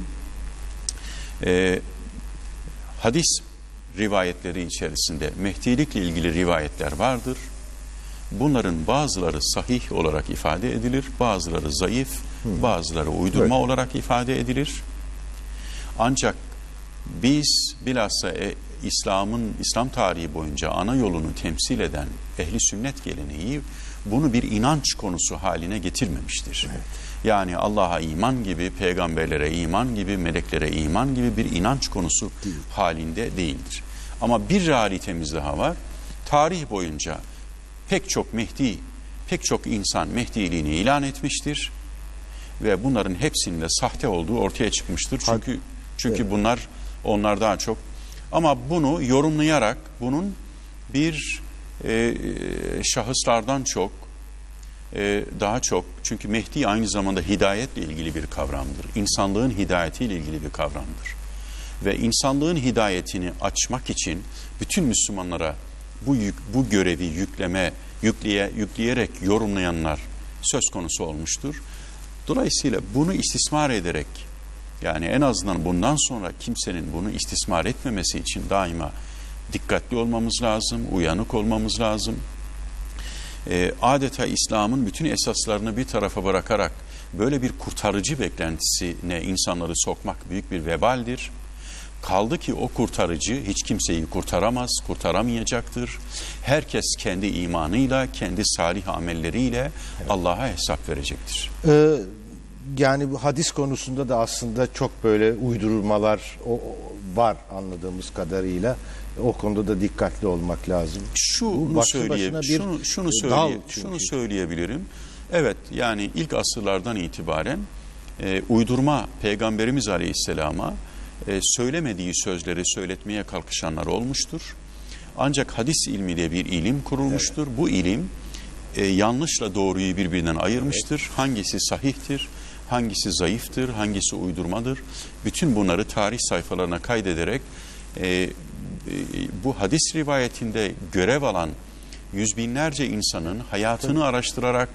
Hadis rivayetleri içerisinde Mehdilikle ilgili rivayetler vardır. Bunların bazıları sahih olarak ifade edilir, bazıları zayıf, bazıları uydurma olarak ifade edilir. Ancak biz bilhassa İslam tarihi boyunca ana yolunu temsil eden ehli sünnet geleneği bunu bir inanç konusu haline getirmemiştir. Evet. Yani Allah'a iman gibi, peygamberlere iman gibi, meleklere iman gibi bir inanç konusu halinde değildir. Ama bir realitemiz daha var. Tarih boyunca pek çok insan Mehdiliğini ilan etmiştir ve bunların hepsinin de sahte olduğu ortaya çıkmıştır. Çünkü bunlar onlar daha çok. Ama bunu yorumlayarak bunun bir şahıslardan çok daha çok, çünkü Mehdi aynı zamanda hidayetle ilgili bir kavramdır. İnsanlığın hidayetiyle ilgili bir kavramdır. Ve insanlığın hidayetini açmak için bütün Müslümanlara bu görevi yükleyerek yorumlayanlar söz konusu olmuştur. Dolayısıyla bunu istismar ederek, yani en azından bundan sonra kimsenin bunu istismar etmemesi için daima dikkatli olmamız lazım, uyanık olmamız lazım. Adeta İslam'ın bütün esaslarını bir tarafa bırakarak böyle bir kurtarıcı beklentisine insanları sokmak büyük bir vebaldir. Kaldı ki o kurtarıcı hiç kimseyi kurtaramaz, kurtaramayacaktır. Herkes kendi imanıyla, kendi salih amelleriyle Allah'a hesap verecektir. Yani bu hadis konusunda da aslında çok böyle uydurmalar var anladığımız kadarıyla. O konuda da dikkatli olmak lazım. Şunu söyleyebilirim. Evet, yani ilk asırlardan itibaren uydurma Peygamberimiz Aleyhisselam'a söylemediği sözleri söyletmeye kalkışanlar olmuştur. Ancak hadis ilmi de bir ilim kurulmuştur. Evet. Bu ilim yanlışla doğruyu birbirinden ayırmıştır. Evet. Hangisi sahihtir, hangisi zayıftır, hangisi uydurmadır. Bütün bunları tarih sayfalarına kaydederek bu hadis rivayetinde görev alan yüz binlerce insanın hayatını araştırarak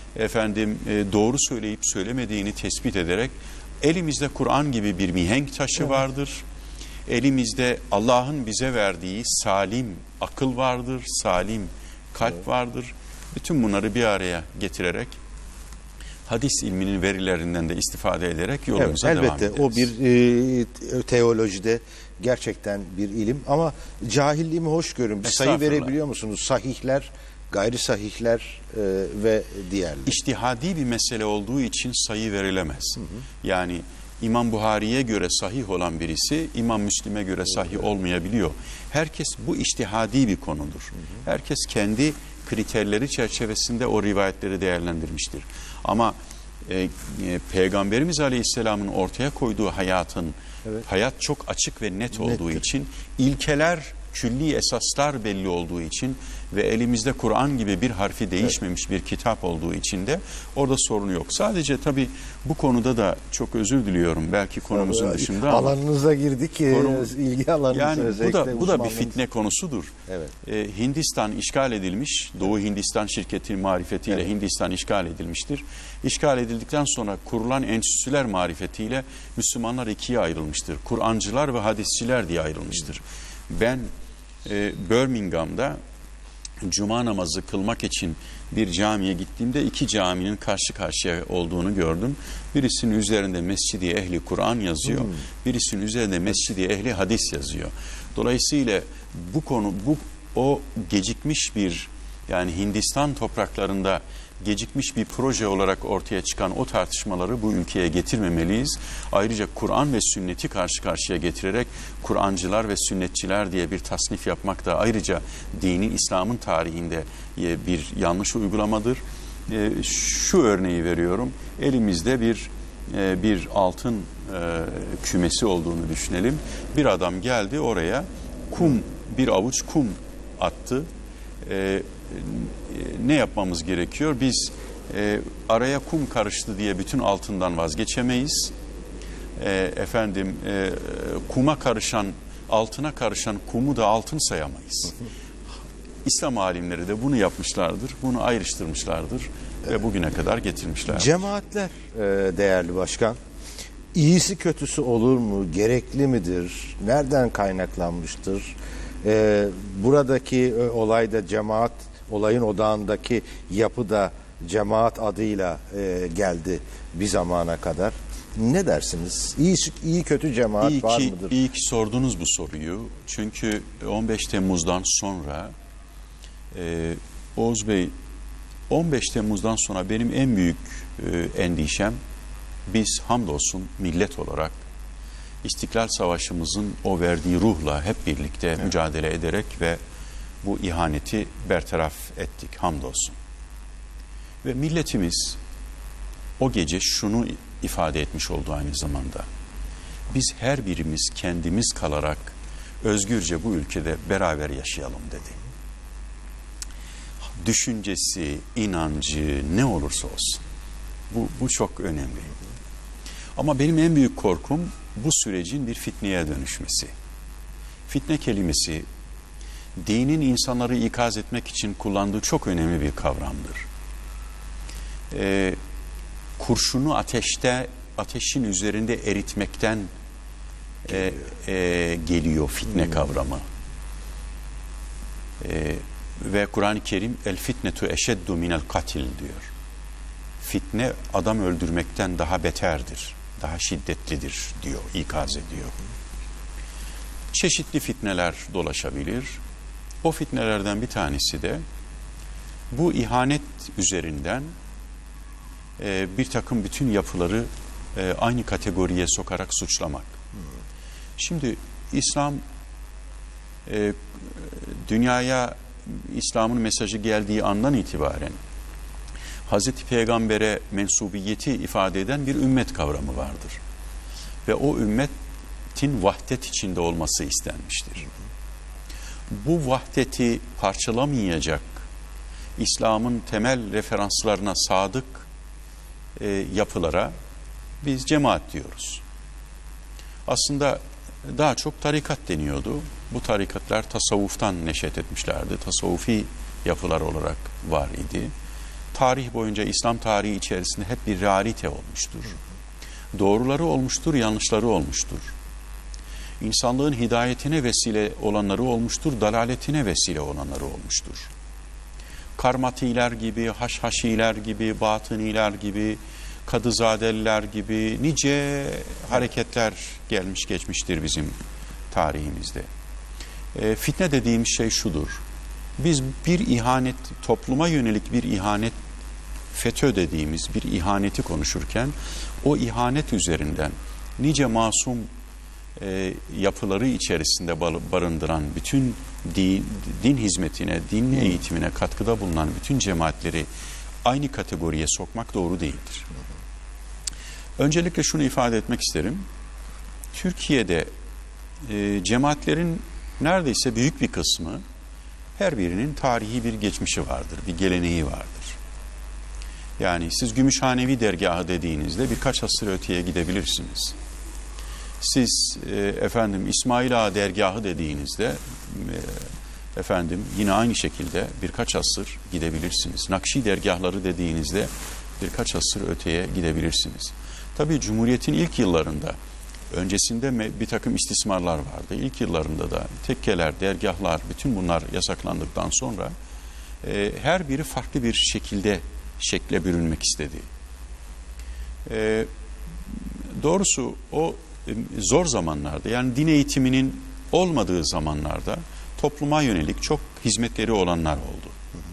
doğru söyleyip söylemediğini tespit ederek elimizde Kur'an gibi bir mihenk taşı vardır. Elimizde Allah'ın bize verdiği salim akıl vardır, salim kalp vardır. Bütün bunları bir araya getirerek hadis ilminin verilerinden de istifade ederek yolumuza devam ederiz. Elbette o bir teolojide gerçekten bir ilim ama cahilliğimi hoş görün. Bir sayı verebiliyor musunuz? Sahihler, gayri sahihler ve diğerleri. İçtihadi bir mesele olduğu için sayı verilemez. Yani İmam Buhari'ye göre sahih olan birisi İmam Müslim'e göre sahih olmayabiliyor. Herkes bu içtihadi bir konudur. Herkes kendi kriterleri çerçevesinde o rivayetleri değerlendirmiştir. Ama Peygamberimiz Aleyhisselam'ın ortaya koyduğu hayat çok açık ve net olduğu için, ilkeler, külli esaslar belli olduğu için ve elimizde Kur'an gibi bir harfi değişmemiş bir kitap olduğu için de orada sorun yok. Sadece tabii bu konuda da çok özür diliyorum. Belki konumuzun dışında ama alanınıza girdik. İlgi alanınız. Yani bu da bir fitne konusudur. Evet. Hindistan işgal edilmiş. Doğu Hindistan şirketinin marifetiyle Hindistan işgal edilmiştir. İşgal edildikten sonra kurulan enstitüler marifetiyle Müslümanlar ikiye ayrılmıştır. Kur'ancılar ve hadisçiler diye ayrılmıştır. Ben Birmingham'da cuma namazı kılmak için bir camiye gittiğimde iki caminin karşı karşıya olduğunu gördüm. Birisinin üzerinde Mescid-i Ehli Kur'an yazıyor. Birisinin üzerinde Mescid-i Ehli Hadis yazıyor. Dolayısıyla o gecikmiş bir, yani Hindistan topraklarında gecikmiş bir proje olarak ortaya çıkan o tartışmaları bu ülkeye getirmemeliyiz. Ayrıca Kur'an ve sünneti karşı karşıya getirerek Kur'ancılar ve sünnetçiler diye bir tasnif yapmak da ayrıca dinin, İslam'ın tarihinde bir yanlış uygulamadır. Şu örneği veriyorum. Elimizde bir altın kümesi olduğunu düşünelim. Bir adam geldi oraya, bir avuç kum attı. ne yapmamız gerekiyor? Biz araya kum karıştı diye bütün altından vazgeçemeyiz. Kuma karışan, altına karışan kumu da altın sayamayız. İslam alimleri de bunu yapmışlardır, bunu ayrıştırmışlardır ve bugüne kadar getirmişlerdir. Cemaatler değerli başkan, iyisi kötüsü olur mu? Gerekli midir? Nereden kaynaklanmıştır? Buradaki olayda cemaat, olayın odağındaki yapı da cemaat adıyla geldi bir zamana kadar. Ne dersiniz? İyi kötü cemaat var mıdır? İyi ki sordunuz bu soruyu. Çünkü 15 Temmuz'dan sonra Oğuz Bey, 15 Temmuz'dan sonra benim en büyük endişem, biz hamdolsun millet olarak İstiklal Savaşımızın o verdiği ruhla hep birlikte mücadele ederek ve bu ihaneti bertaraf ettik hamdolsun. Ve milletimiz o gece şunu ifade etmiş oldu aynı zamanda. Biz her birimiz kendimiz kalarak özgürce bu ülkede beraber yaşayalım dedi. Düşüncesi, inancı ne olursa olsun. Bu çok önemli. Ama benim en büyük korkum bu sürecin bir fitneye dönüşmesi. Fitne kelimesi dinin insanları ikaz etmek için kullandığı çok önemli bir kavramdır. Kurşunu ateşin üzerinde eritmekten geliyor fitne kavramı. Ve Kur'an-ı Kerim el fitnetu eşeddu minel katil diyor. Fitne adam öldürmekten daha beterdir, daha şiddetlidir diyor, ikaz ediyor. Çeşitli fitneler dolaşabilir. O fitnelerden bir tanesi de bu ihanet üzerinden bir takım bütün yapıları aynı kategoriye sokarak suçlamak. Şimdi İslam dünyaya İslam'ın mesajı geldiği andan itibaren Hazreti Peygamber'e mensubiyeti ifade eden bir ümmet kavramı vardır. Ve o ümmetin vahdet içinde olması istenmiştir. Bu vahdeti parçalamayacak, İslam'ın temel referanslarına sadık yapılara biz cemaat diyoruz. Aslında daha çok tarikat deniyordu. Bu tarikatlar tasavvuftan neşet etmişlerdi. Tasavvufi yapılar olarak var idi. Tarih boyunca İslam tarihi içerisinde hep bir realite olmuştur. Doğruları olmuştur, yanlışları olmuştur. İnsanlığın hidayetine vesile olanları olmuştur, dalaletine vesile olanları olmuştur. Karmatiler gibi, haşhaşiler gibi, batıniler gibi, kadızadeliler gibi nice hareketler gelmiş geçmiştir bizim tarihimizde. Fitne dediğimiz şey şudur. Biz bir ihanet, topluma yönelik bir ihanet, FETÖ dediğimiz bir ihaneti konuşurken o ihanet üzerinden nice masum yapıları içerisinde barındıran bütün din hizmetine, din eğitimine katkıda bulunan bütün cemaatleri aynı kategoriye sokmak doğru değildir. Öncelikle şunu ifade etmek isterim. Türkiye'de cemaatlerin neredeyse büyük bir kısmı, her birinin tarihi bir geçmişi vardır, bir geleneği vardır. Yani siz Gümüşhanevi dergahı dediğinizde birkaç asır öteye gidebilirsiniz. Siz İsmail Ağa dergahı dediğinizde yine aynı şekilde birkaç asır gidebilirsiniz. Nakşi dergahları dediğinizde birkaç asır öteye gidebilirsiniz. Tabii Cumhuriyet'in ilk yıllarında, öncesinde bir takım istismarlar vardı. İlk yıllarında da tekkeler, dergahlar, bütün bunlar yasaklandıktan sonra her biri farklı bir şekle bürünmek istedi. Doğrusu o zor zamanlarda, yani din eğitiminin olmadığı zamanlarda topluma yönelik çok hizmetleri olanlar oldu.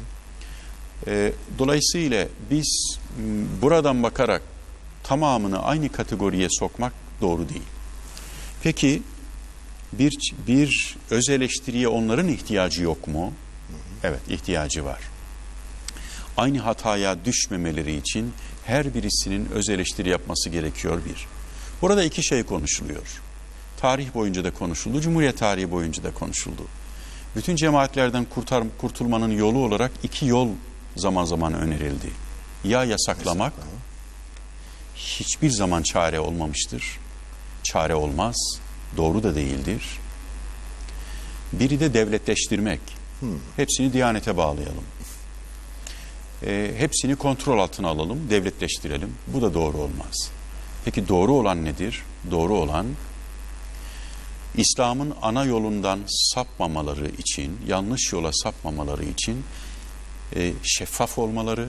Dolayısıyla biz buradan bakarak tamamını aynı kategoriye sokmak doğru değil. Peki bir öz eleştiriye onların ihtiyacı yok mu? Evet, ihtiyacı var. Aynı hataya düşmemeleri için her birisinin öz eleştiri yapması gerekiyor bir. Burada iki şey konuşuluyor. Tarih boyunca da konuşuldu, Cumhuriyet tarihi boyunca da konuşuldu. Bütün cemaatlerden kurtulmanın yolu olarak 2 yol zaman zaman önerildi. Ya yasaklamak, hiçbir zaman çare olmamıştır. Çare olmaz, doğru da değildir. Biri de devletleştirmek. Hepsini Diyanete bağlayalım. Hepsini kontrol altına alalım, devletleştirelim. Bu da doğru olmaz. Peki doğru olan nedir? Doğru olan, İslam'ın ana yolundan sapmamaları için, yanlış yola sapmamaları için şeffaf olmaları,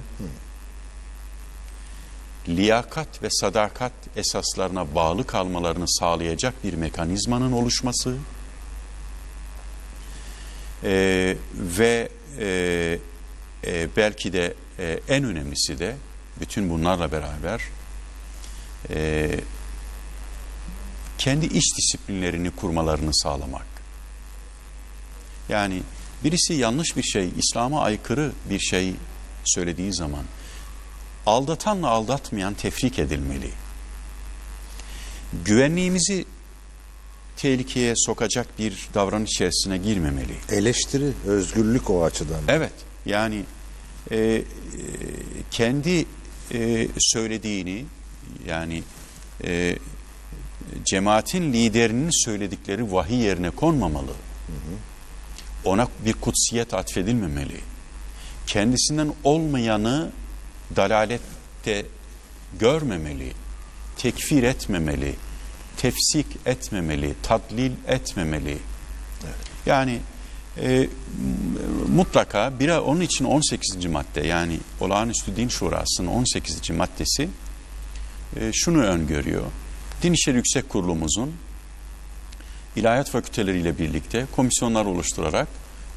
liyakat ve sadakat esaslarına bağlı kalmalarını sağlayacak bir mekanizmanın oluşması ve belki de en önemlisi de bütün bunlarla beraber kendi iç disiplinlerini kurmalarını sağlamak. Yani birisi yanlış bir şey, İslam'a aykırı bir şey söylediği zaman aldatanla aldatmayan tefrik edilmeli. Güvenliğimizi tehlikeye sokacak bir davranış içerisine girmemeli. Eleştiri, özgürlük o açıdan. Evet, yani kendi söylediğini, yani cemaatin liderinin söyledikleri vahiy yerine konmamalı. Ona bir kutsiyet atfedilmemeli. Kendisinden olmayanı dalalette görmemeli, tekfir etmemeli, tefsik etmemeli, tadlil etmemeli. Evet. Yani mutlaka onun için 18. madde, yani Olağanüstü Din Şurası'nın 18. maddesi şunu öngörüyor. Din İşleri Yüksek Kurulumuzun ilahiyat fakülteleriyle birlikte komisyonlar oluşturarak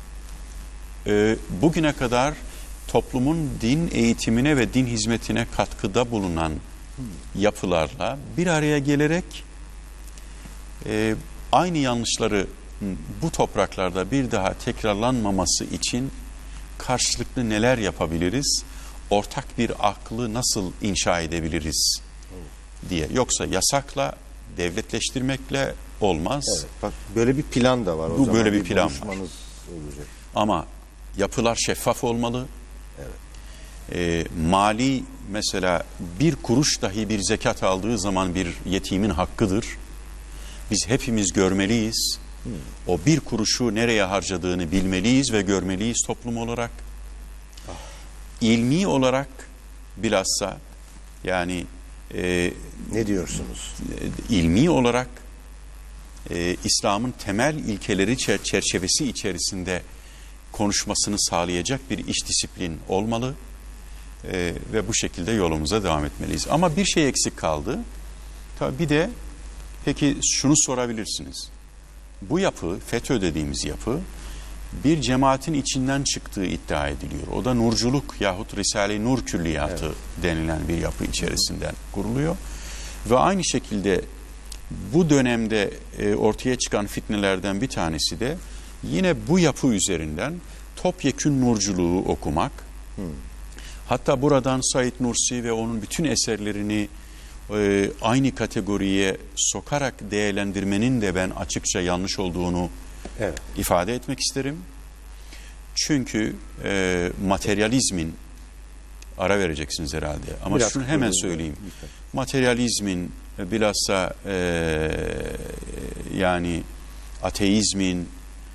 bugüne kadar toplumun din eğitimine ve din hizmetine katkıda bulunan yapılarla bir araya gelerek aynı yanlışları bu topraklarda bir daha tekrarlanmaması için karşılıklı neler yapabiliriz, ortak bir aklı nasıl inşa edebiliriz diye. Yoksa yasakla, devletleştirmekle olmaz. Evet, bak böyle bir plan da var. Bu zaman böyle bir plan var. Olacak. Ama yapılar şeffaf olmalı. Evet. Mali, mesela bir kuruş dahi bir zekat aldığı zaman bir yetimin hakkıdır. Biz hepimiz görmeliyiz. O bir kuruşu nereye harcadığını bilmeliyiz ve görmeliyiz toplum olarak. İlmi olarak bilhassa, yani ne diyorsunuz? İlmi olarak İslam'ın temel ilkeleri çerçevesi içerisinde konuşmasını sağlayacak bir iç disiplin olmalı ve bu şekilde yolumuza devam etmeliyiz. Ama bir şey eksik kaldı. Tabii bir de peki şunu sorabilirsiniz. Bu yapı, FETÖ dediğimiz yapı, bir cemaatin içinden çıktığı iddia ediliyor. O da nurculuk yahut Risale-i Nur Külliyatı denilen bir yapı içerisinden kuruluyor. Ve aynı şekilde bu dönemde ortaya çıkan fitnelerden bir tanesi de yine bu yapı üzerinden topyekün nurculuğu okumak. Hatta buradan Said Nursi ve onun bütün eserlerini aynı kategoriye sokarak değerlendirmenin de ben açıkça yanlış olduğunu ifade etmek isterim. Çünkü materyalizmin, ara vereceksiniz herhalde ama biraz şunu hemen söyleyeyim. Lütfen. Materyalizmin bilhassa yani ateizmin,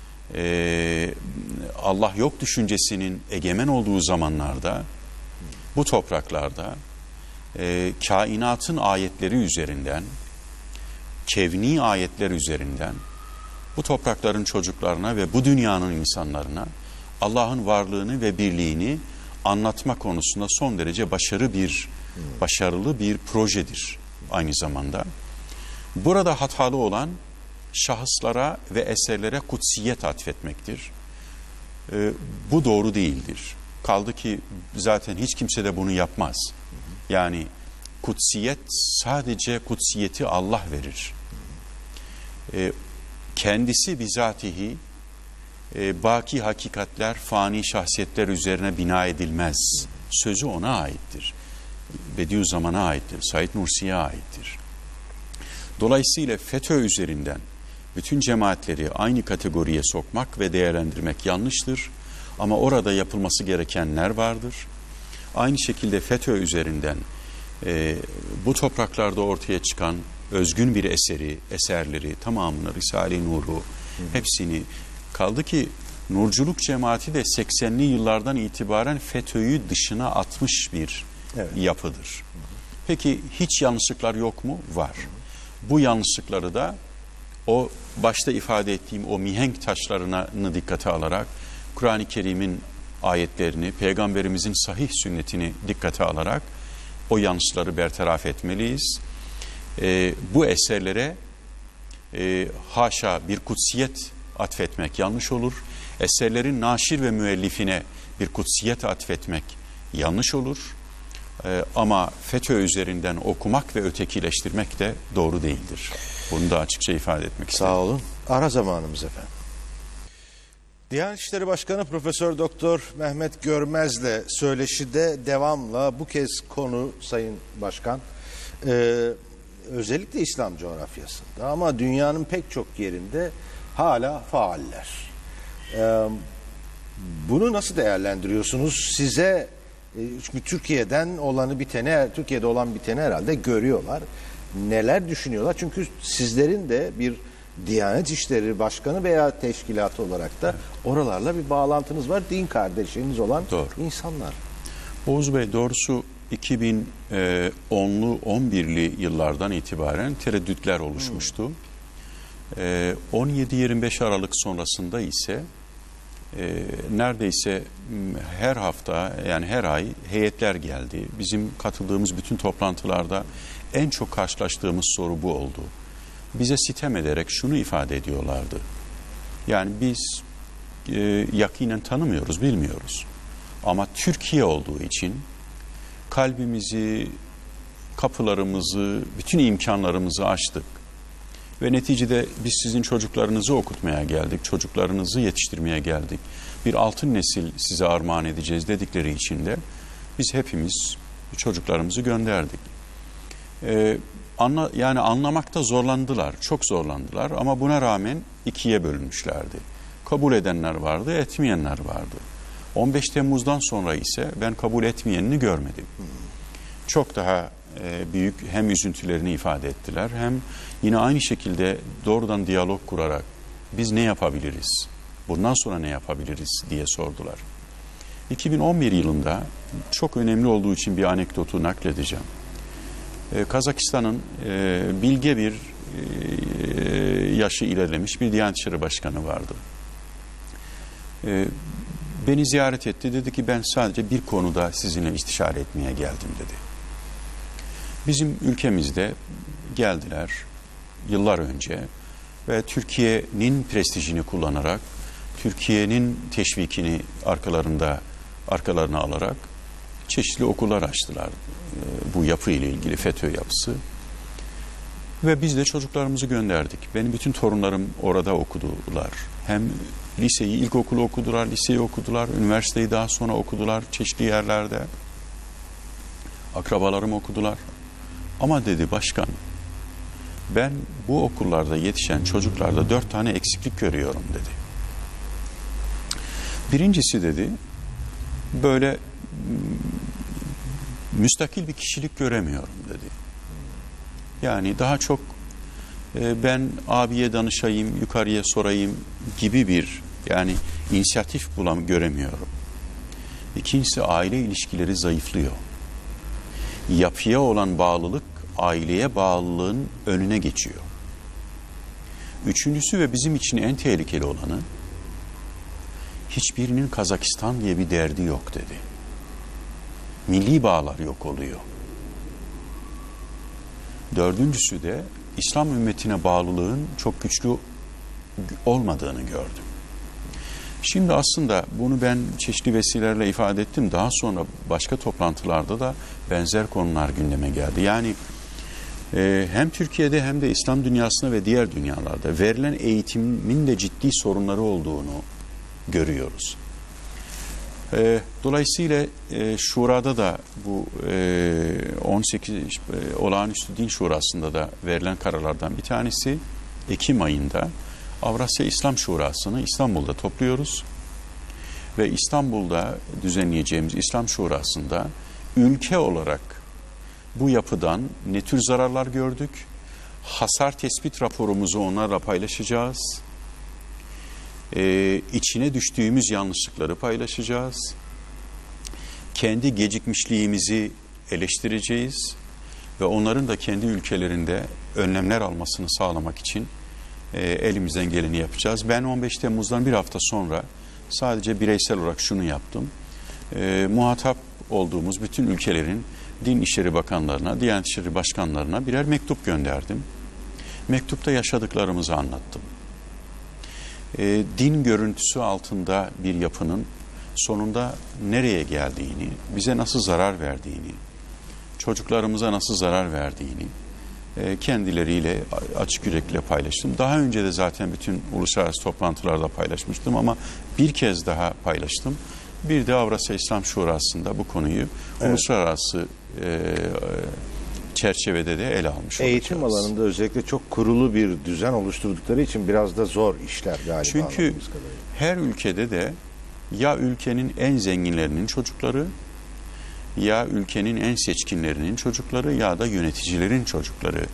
Allah yok düşüncesinin egemen olduğu zamanlarda bu topraklarda kainatın ayetleri üzerinden, kevni ayetler üzerinden bu toprakların çocuklarına ve bu dünyanın insanlarına Allah'ın varlığını ve birliğini anlatma konusunda son derece başarılı bir projedir aynı zamanda. Burada hatalı olan şahıslara ve eserlere kutsiyet atfetmektir. Bu doğru değildir. Kaldı ki zaten hiç kimse de bunu yapmaz. Yani kutsiyet, sadece kutsiyeti Allah verir. Kendisi bizatihi baki hakikatler, fani şahsiyetler üzerine bina edilmez. Sözü ona aittir. Bediüzzaman'a aittir. Said Nursi'ye aittir. Dolayısıyla FETÖ üzerinden bütün cemaatleri aynı kategoriye sokmak ve değerlendirmek yanlıştır. Ama orada yapılması gerekenler vardır. Aynı şekilde FETÖ üzerinden bu topraklarda ortaya çıkan özgün bir eserleri tamamını, Risale-i Nur'u, hepsini, kaldı ki Nurculuk cemaati de 80'li yıllardan itibaren FETÖ'yü dışına atmış bir yapıdır. Peki hiç yanlışlıklar yok mu? Var. Bu yanlışlıkları da o başta ifade ettiğim o mihenk taşlarını dikkate alarak, Kur'an-ı Kerim'in ayetlerini, Peygamberimizin sahih sünnetini dikkate alarak o yanlışları bertaraf etmeliyiz. Bu eserlere haşa bir kutsiyet atfetmek yanlış olur. Eserlerin naşir ve müellifine bir kutsiyet atfetmek yanlış olur. Ama FETÖ üzerinden okumak ve ötekileştirmek de doğru değildir. Bunu da açıkça ifade etmek istedim. Sağ olun. Ara zamanımız efendim. Diyanet İşleri Başkanı Profesör Doktor Mehmet Görmez'le söyleşide devamla bu kez konu Sayın Başkan özellikle İslam coğrafyasında ama dünyanın pek çok yerinde hala faaller. Bunu nasıl değerlendiriyorsunuz? Size çünkü Türkiye'de olan biteni herhalde görüyorlar. Neler düşünüyorlar? Çünkü sizlerin de bir Diyanet İşleri Başkanı veya teşkilatı olarak da oralarla bir bağlantınız var. Din kardeşiniz olan insanlar. Oğuz Bey, doğrusu 2010'lu 11'li yıllardan itibaren tereddütler oluşmuştu. 17-25 Aralık sonrasında ise neredeyse her hafta, yani her ay heyetler geldi. Bizim katıldığımız bütün toplantılarda en çok karşılaştığımız soru bu oldu. Bize sitem ederek şunu ifade ediyorlardı. Yani biz yakinen tanımıyoruz, bilmiyoruz. Ama Türkiye olduğu için kalbimizi, kapılarımızı, bütün imkanlarımızı açtık. Ve neticede biz sizin çocuklarınızı okutmaya geldik, çocuklarınızı yetiştirmeye geldik. Bir altın nesil size armağan edeceğiz dedikleri için de biz hepimiz çocuklarımızı gönderdik. Yani anlamakta zorlandılar, çok zorlandılar ama buna rağmen ikiye bölünmüşlerdi. Kabul edenler vardı, etmeyenler vardı. 15 Temmuz'dan sonra ise ben kabul etmeyenini görmedim. Çok daha büyük hem üzüntülerini ifade ettiler hem yine aynı şekilde doğrudan diyalog kurarak biz ne yapabiliriz, bundan sonra ne yapabiliriz diye sordular. 2011 yılında çok önemli olduğu için bir anekdotu nakledeceğim. Kazakistan'ın bilge bir yaşı ilerlemiş bir Diyanet İşleri Başkanı vardı. Beni ziyaret etti, dedi ki ben sadece bir konuda sizinle istişare etmeye geldim dedi. Bizim ülkemizde geldiler yıllar önce ve Türkiye'nin prestijini kullanarak, Türkiye'nin teşvikini arkalarına alarak çeşitli okullar açtılar. Bu yapı ile ilgili, FETÖ yapısı. Ve biz de çocuklarımızı gönderdik. Benim bütün torunlarım orada okudular. Hem liseyi, ilkokulu okudular, liseyi okudular, üniversiteyi daha sonra okudular çeşitli yerlerde. Akrabalarım okudular. Ama dedi başkan, ben bu okullarda yetişen çocuklarda 4 tane eksiklik görüyorum dedi. Birincisi dedi, böyle müstakil bir kişilik göremiyorum dedi. Yani daha çok ben abiye danışayım, yukarıya sorayım gibi bir yani inisiyatif göremiyorum. İkincisi, aile ilişkileri zayıflıyor. Yapıya olan bağlılık aileye bağlılığın önüne geçiyor. Üçüncüsü ve bizim için en tehlikeli olanı, hiçbirinin Kazakistan diye bir derdi yok dedi. Milli bağlar yok oluyor. Dördüncüsü de İslam ümmetine bağlılığın çok güçlü olmadığını gördüm. Şimdi aslında bunu ben çeşitli vesilelerle ifade ettim. Daha sonra başka toplantılarda da benzer konular gündeme geldi. Yani hem Türkiye'de hem de İslam dünyasında ve diğer dünyalarda verilen eğitimin de ciddi sorunları olduğunu görüyoruz. Dolayısıyla Şura'da da bu 18 Olağanüstü Din Şurası'nda da verilen kararlardan bir tanesi Ekim ayında Avrasya İslam Şurası'nı İstanbul'da topluyoruz. Ve İstanbul'da düzenleyeceğimiz İslam Şurası'nda ülke olarak bu yapıdan ne tür zararlar gördük? Hasar tespit raporumuzu onlarla paylaşacağız. İçine düştüğümüz yanlışlıkları paylaşacağız. Kendi gecikmişliğimizi eleştireceğiz. Ve onların da kendi ülkelerinde önlemler almasını sağlamak için elimizden geleni yapacağız. Ben 15 Temmuz'dan bir hafta sonra sadece bireysel olarak şunu yaptım. Muhatap olduğumuz bütün ülkelerin Din İşleri Bakanlarına, Diyanet İşleri Başkanlarına birer mektup gönderdim. Mektupta yaşadıklarımızı anlattım. Din görüntüsü altında bir yapının sonunda nereye geldiğini, bize nasıl zarar verdiğini, çocuklarımıza nasıl zarar verdiğini kendileriyle açık yürekle paylaştım. Daha önce de zaten bütün uluslararası toplantılarda paylaşmıştım ama bir kez daha paylaştım. Bir de Avrasya İslam Şurası'nda bu konuyu uluslararası çerçevede de ele almış olacağız. Eğitim alanında özellikle çok kurulu bir düzen oluşturdukları için biraz da zor işler galiba. Çünkü her ülkede de ya ülkenin en zenginlerinin çocukları, ya ülkenin en seçkinlerinin çocukları ya da yöneticilerin çocukları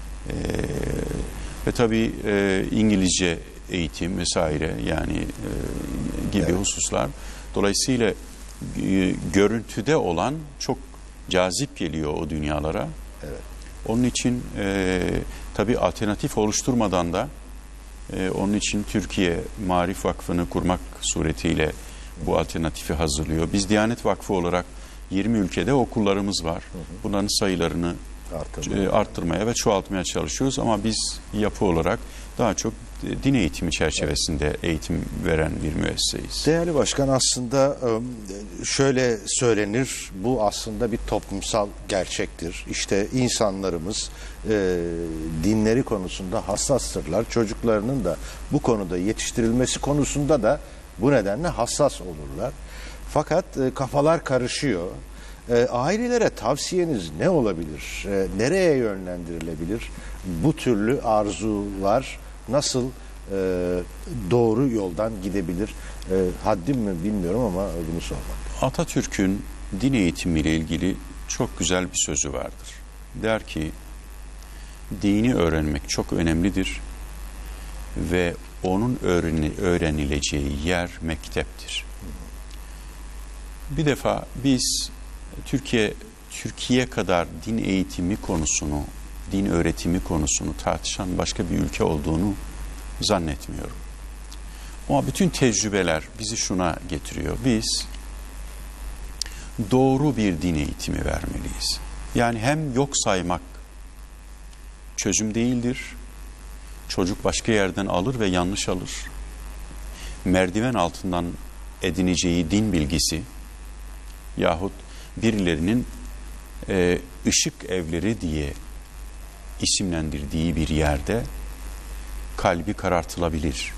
ve tabii İngilizce eğitim vesaire yani gibi hususlar. Dolayısıyla görüntüde olan çok cazip geliyor o dünyalara. Evet. Onun için tabii alternatif oluşturmadan da onun için Türkiye Maarif Vakfı'nı kurmak suretiyle bu alternatifi hazırlıyor. Biz Diyanet Vakfı olarak 20 ülkede okullarımız var. Bunların sayılarını arttırmaya ve çoğaltmaya çalışıyoruz ama biz yapı olarak daha çok din eğitimi çerçevesinde eğitim veren bir müesseseyiz. Değerli Başkan, aslında şöyle söylenir, bu aslında bir toplumsal gerçektir. İşte insanlarımız dinleri konusunda hassastırlar. Çocuklarının da bu konuda yetiştirilmesi konusunda da bu nedenle hassas olurlar. Fakat kafalar karışıyor. Ailelere tavsiyeniz ne olabilir? Nereye yönlendirilebilir? Bu türlü arzular nasıl doğru yoldan gidebilir? Haddim mi bilmiyorum ama bunu sormak. Atatürk'ün din eğitimiyle ilgili çok güzel bir sözü vardır. Der ki, dini öğrenmek çok önemlidir ve onun öğrenileceği yer mekteptir. Bir defa biz Türkiye kadar din eğitimi konusunu, din öğretimi konusunu tartışan başka bir ülke olduğunu zannetmiyorum. Ama bütün tecrübeler bizi şuna getiriyor. Biz doğru bir din eğitimi vermeliyiz. Yani hem yok saymak çözüm değildir. Çocuk başka yerden alır ve yanlış alır. Merdiven altından edineceği din bilgisi yahut birilerinin ışık evleri diye isimlendirdiği bir yerde kalbi karartılabilir.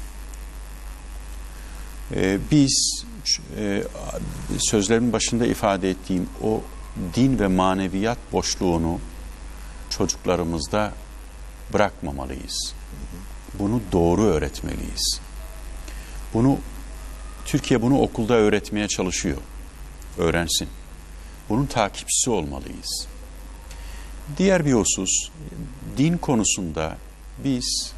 Biz sözlerimin başında ifade ettiğim o din ve maneviyat boşluğunu çocuklarımızda bırakmamalıyız. Bunu doğru öğretmeliyiz. Türkiye bunu okulda öğretmeye çalışıyor. Öğrensin. Bunun takipçisi olmalıyız. Diğer bir husus, din konusunda biz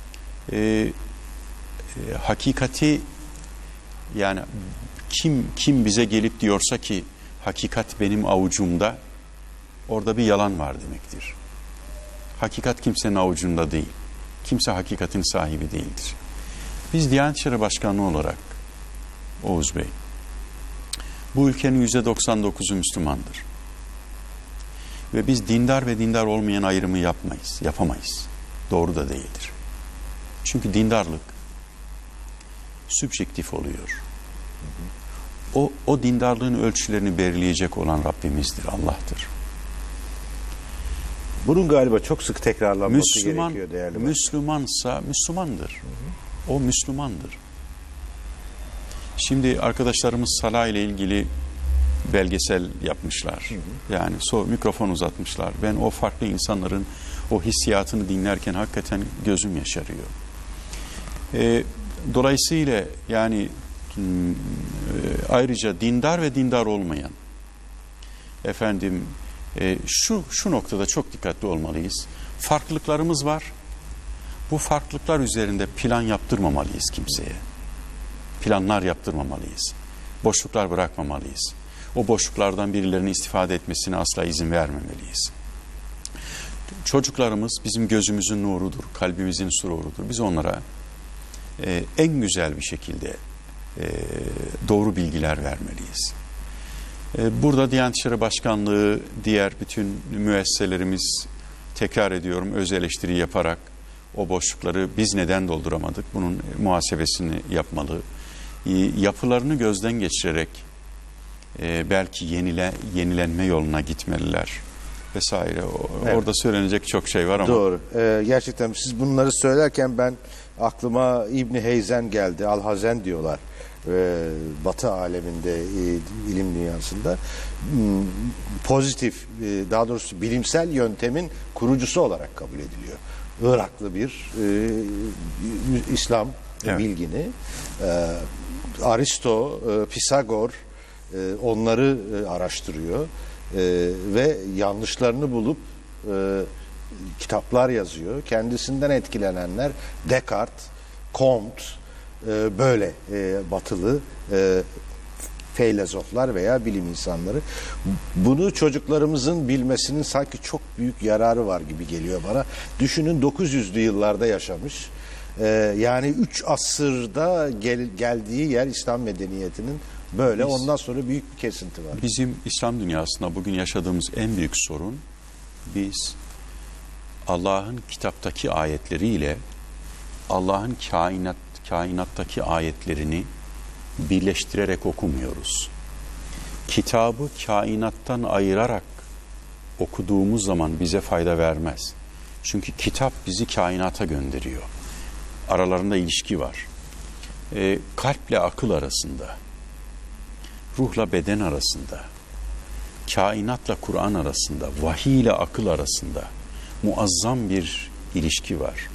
hakikati, yani kim bize gelip diyorsa ki hakikat benim avucumda, orada bir yalan var demektir. Hakikat kimsenin avucunda değil. Kimse hakikatin sahibi değildir. Biz Diyanet İşleri Başkanlığı olarak Oğuz Bey, bu ülkenin %99'u Müslümandır. Ve biz dindar ve dindar olmayan ayrımı yapamayız. Doğru da değildir. Çünkü dindarlık sübjektif oluyor. O dindarlığın ölçülerini belirleyecek olan Rabbimizdir, Allah'tır. Bunun galiba çok sık tekrarlanması gerekiyor değerli Başkan. Müslümansa Müslümandır. O Müslümandır. Şimdi arkadaşlarımız Salah ile ilgili belgesel yapmışlar. Yani mikrofon uzatmışlar. Ben o farklı insanların o hissiyatını dinlerken hakikaten gözüm yaşarıyor. Dolayısıyla yani ayrıca dindar ve dindar olmayan şu noktada çok dikkatli olmalıyız. Farklılıklarımız var. Bu farklılıklar üzerinde plan yaptırmamalıyız kimseye. Planlar yaptırmamalıyız. Boşluklar bırakmamalıyız. O boşluklardan birilerinin istifade etmesine asla izin vermemeliyiz. Çocuklarımız bizim gözümüzün nurudur, kalbimizin sururudur. Biz onlara en güzel bir şekilde doğru bilgiler vermeliyiz. Burada Diyanet İşleri Başkanlığı, diğer bütün müesseselerimiz, tekrar ediyorum, öz eleştiri yaparak o boşlukları biz neden dolduramadık? Bunun muhasebesini yapmalı. Yapılarını gözden geçirerek belki yenilenme yoluna gitmeliler vesaire. Evet. Orada söylenecek çok şey var ama. Doğru. Gerçekten siz bunları söylerken ben aklıma İbni Heyzen geldi. Alhazen diyorlar. Batı aleminde, ilim dünyasında pozitif, daha doğrusu bilimsel yöntemin kurucusu olarak kabul ediliyor. Iraklı bir İslam bilgini. Aristo, Pisagor onları araştırıyor ve yanlışlarını bulup kitaplar yazıyor. Kendisinden etkilenenler Descartes, Comte, böyle batılı filozoflar veya bilim insanları. Bunu çocuklarımızın bilmesinin sanki çok büyük yararı var gibi geliyor bana. Düşünün 900'lü yıllarda yaşamış. Yani 3 asırda geldiği yer İslam medeniyetinin böyle. Ondan sonra büyük bir kesinti var. Bizim İslam dünyasında bugün yaşadığımız en büyük sorun, biz Allah'ın kitaptaki ayetleriyle Allah'ın kainattaki ayetlerini birleştirerek okumuyoruz. Kitabı kainattan ayırarak okuduğumuz zaman bize fayda vermez. Çünkü kitap bizi kainata gönderiyor. Aralarında ilişki var. Kalple akıl arasında, ruhla beden arasında, kainatla Kur'an arasında, vahiy ile akıl arasında muazzam bir ilişki var.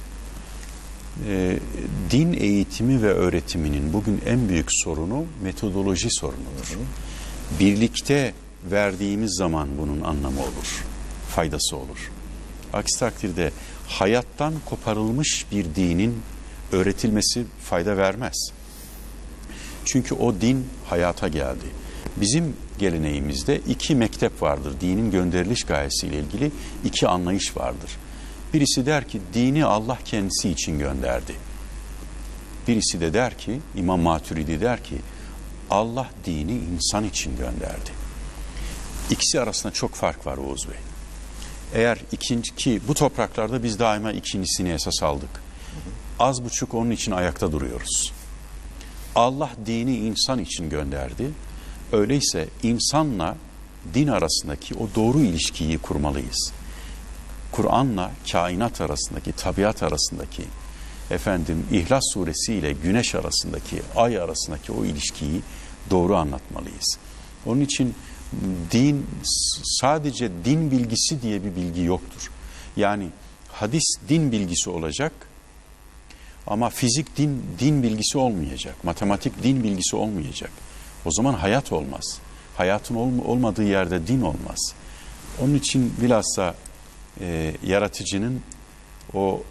Din eğitimi ve öğretiminin bugün en büyük sorunu metodoloji sorunudur. Birlikte verdiğimiz zaman bunun anlamı olur, faydası olur. Aksi takdirde hayattan koparılmış bir dinin öğretilmesi fayda vermez. Çünkü o din hayata geldi. Bizim geleneğimizde 2 mektep vardır. Dinin gönderiliş gayesiyle ilgili 2 anlayış vardır. Birisi der ki dini Allah kendisi için gönderdi. Birisi de der ki, İmam Maturidi der ki Allah dini insan için gönderdi. İkisi arasında çok fark var Oğuz Bey. Eğer ki bu topraklarda biz daima ikincisini esas aldık. Az buçuk onun için ayakta duruyoruz. Allah dini insan için gönderdi. Öyleyse insanla din arasındaki o doğru ilişkiyi kurmalıyız. Kur'an'la kainat arasındaki, tabiat arasındaki, İhlas Suresi ile güneş arasındaki, ay arasındaki o ilişkiyi doğru anlatmalıyız. Onun için din, sadece din bilgisi diye bir bilgi yoktur. Yani hadis din bilgisi olacak ama fizik din bilgisi olmayacak, matematik din bilgisi olmayacak. O zaman hayat olmaz. Hayatın olmadığı yerde din olmaz. Onun için bilhassa yaratıcının o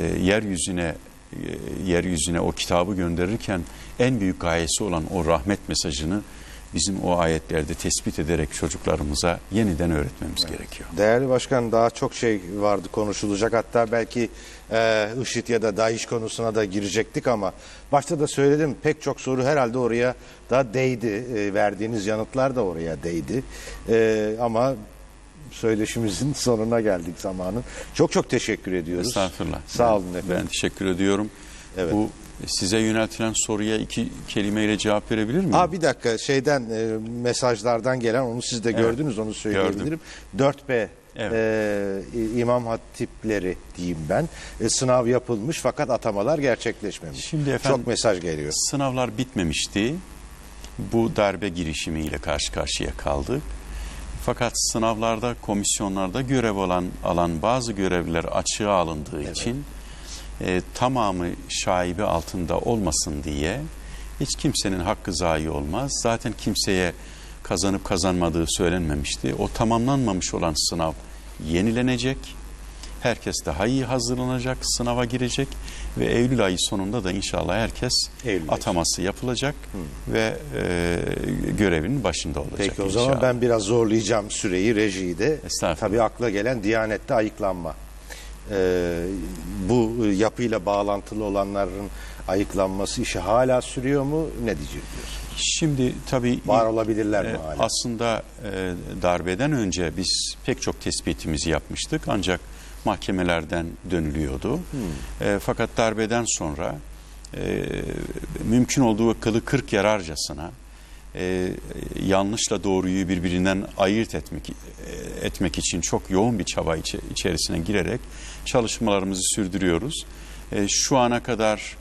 yeryüzüne o kitabı gönderirken en büyük gayesi olan o rahmet mesajını bizim o ayetlerde tespit ederek çocuklarımıza yeniden öğretmemiz gerekiyor. Değerli başkan, daha çok şey vardı konuşulacak. Hatta belki IŞİD ya da DAEŞ konusuna da girecektik ama başta da söyledim, pek çok soru herhalde oraya da değdi. Verdiğiniz yanıtlar da oraya değdi. Ama söyleşimizin sonuna geldik zamanın. Çok çok teşekkür ediyoruz. Estağfurullah. Sağ olun efendim. Ben teşekkür ediyorum. Evet. Bu size yöneltilen soruya 2 kelimeyle cevap verebilir miyim? Bir dakika, mesajlardan gelen, onu siz de gördünüz, onu söyleyebilirim. Gördüm. 4B İmam Hatipleri diyeyim ben. Sınav yapılmış fakat atamalar gerçekleşmemiş. Şimdi efendim, çok mesaj geliyor. Sınavlar bitmemişti. Bu darbe girişimiyle karşı karşıya kaldık. Fakat sınavlarda, komisyonlarda görev alan bazı görevliler açığa alındığı için tamamı şaibe altında olmasın diye hiç kimsenin hakkı zayi olmaz. Zaten kimseye kazanıp kazanmadığı söylenmemişti. O tamamlanmamış olan sınav yenilenecek. Herkes daha iyi hazırlanacak, sınava girecek ve Eylül ayı sonunda da inşallah herkes ataması yapılacak ve görevinin başında olacak. Peki o inşallah. zaman ben biraz zorlayacağım süreyi, rejiyi de. Estağfurullah. Tabii akla gelen Diyanet'te ayıklanma. Bu yapıyla bağlantılı olanların ayıklanması işi hala sürüyor mu? Ne diyeceksiniz? Şimdi tabii Var olabilirler mi hala? aslında darbeden önce biz pek çok tespitimizi yapmıştık ancak mahkemelerden dönülüyordu. Fakat darbeden sonra mümkün olduğu kılı kırk yararcasına yanlışla doğruyu birbirinden ayırt etmek için çok yoğun bir çaba içerisine girerek çalışmalarımızı sürdürüyoruz. Şu ana kadar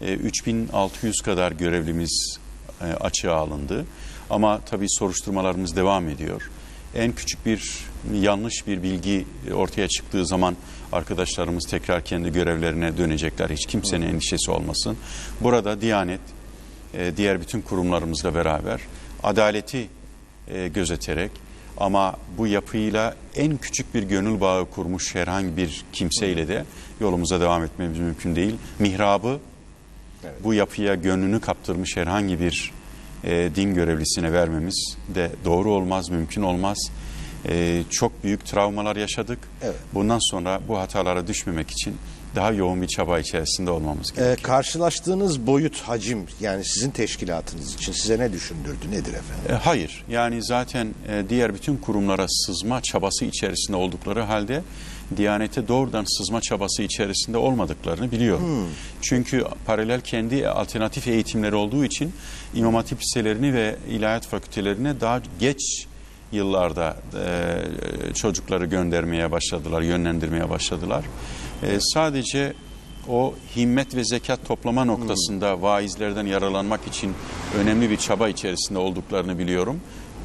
3600 kadar görevlimiz açığa alındı. Ama tabii soruşturmalarımız devam ediyor. En küçük bir yanlış bir bilgi ortaya çıktığı zaman arkadaşlarımız tekrar kendi görevlerine dönecekler. Hiç kimsenin endişesi olmasın. Burada Diyanet diğer bütün kurumlarımızla beraber adaleti gözeterek ama bu yapıyla en küçük bir gönül bağı kurmuş herhangi bir kimseyle de yolumuza devam etmemiz mümkün değil. Mihrabı bu yapıya gönlünü kaptırmış herhangi bir din görevlisine vermemiz de doğru olmaz, mümkün olmaz. Çok büyük travmalar yaşadık. Evet. Bundan sonra bu hatalara düşmemek için daha yoğun bir çaba içerisinde olmamız gerekiyor. Karşılaştığınız boyut, hacim, yani sizin teşkilatınız için size ne düşündürdü, nedir efendim? Hayır, yani zaten diğer bütün kurumlara sızma çabası içerisinde oldukları halde Diyanet'e doğrudan sızma çabası içerisinde olmadıklarını biliyorum. Çünkü paralel kendi alternatif eğitimleri olduğu için İmam Hatip liselerini ve ilahiyat fakültelerine daha geç yıllarda çocukları göndermeye başladılar, yönlendirmeye başladılar. Sadece o himmet ve zekat toplama noktasında vaizlerden yararlanmak için önemli bir çaba içerisinde olduklarını biliyorum.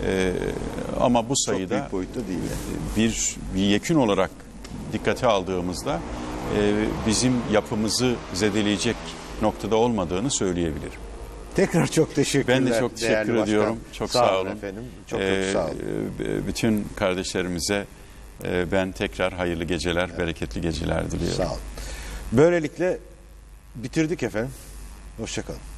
Ama bu sayıda çok büyük boyutta değil. Bir yekün olarak dikkate aldığımızda bizim yapımızı zedeleyecek noktada olmadığını söyleyebilirim. Tekrar çok teşekkürler. Ben de çok teşekkür ediyorum. Çok sağ olun efendim. Çok sağ olun. Bütün kardeşlerimize ben tekrar hayırlı geceler, bereketli geceler diliyorum. Sağ olun. Böylelikle bitirdik efendim. Hoşça kalın.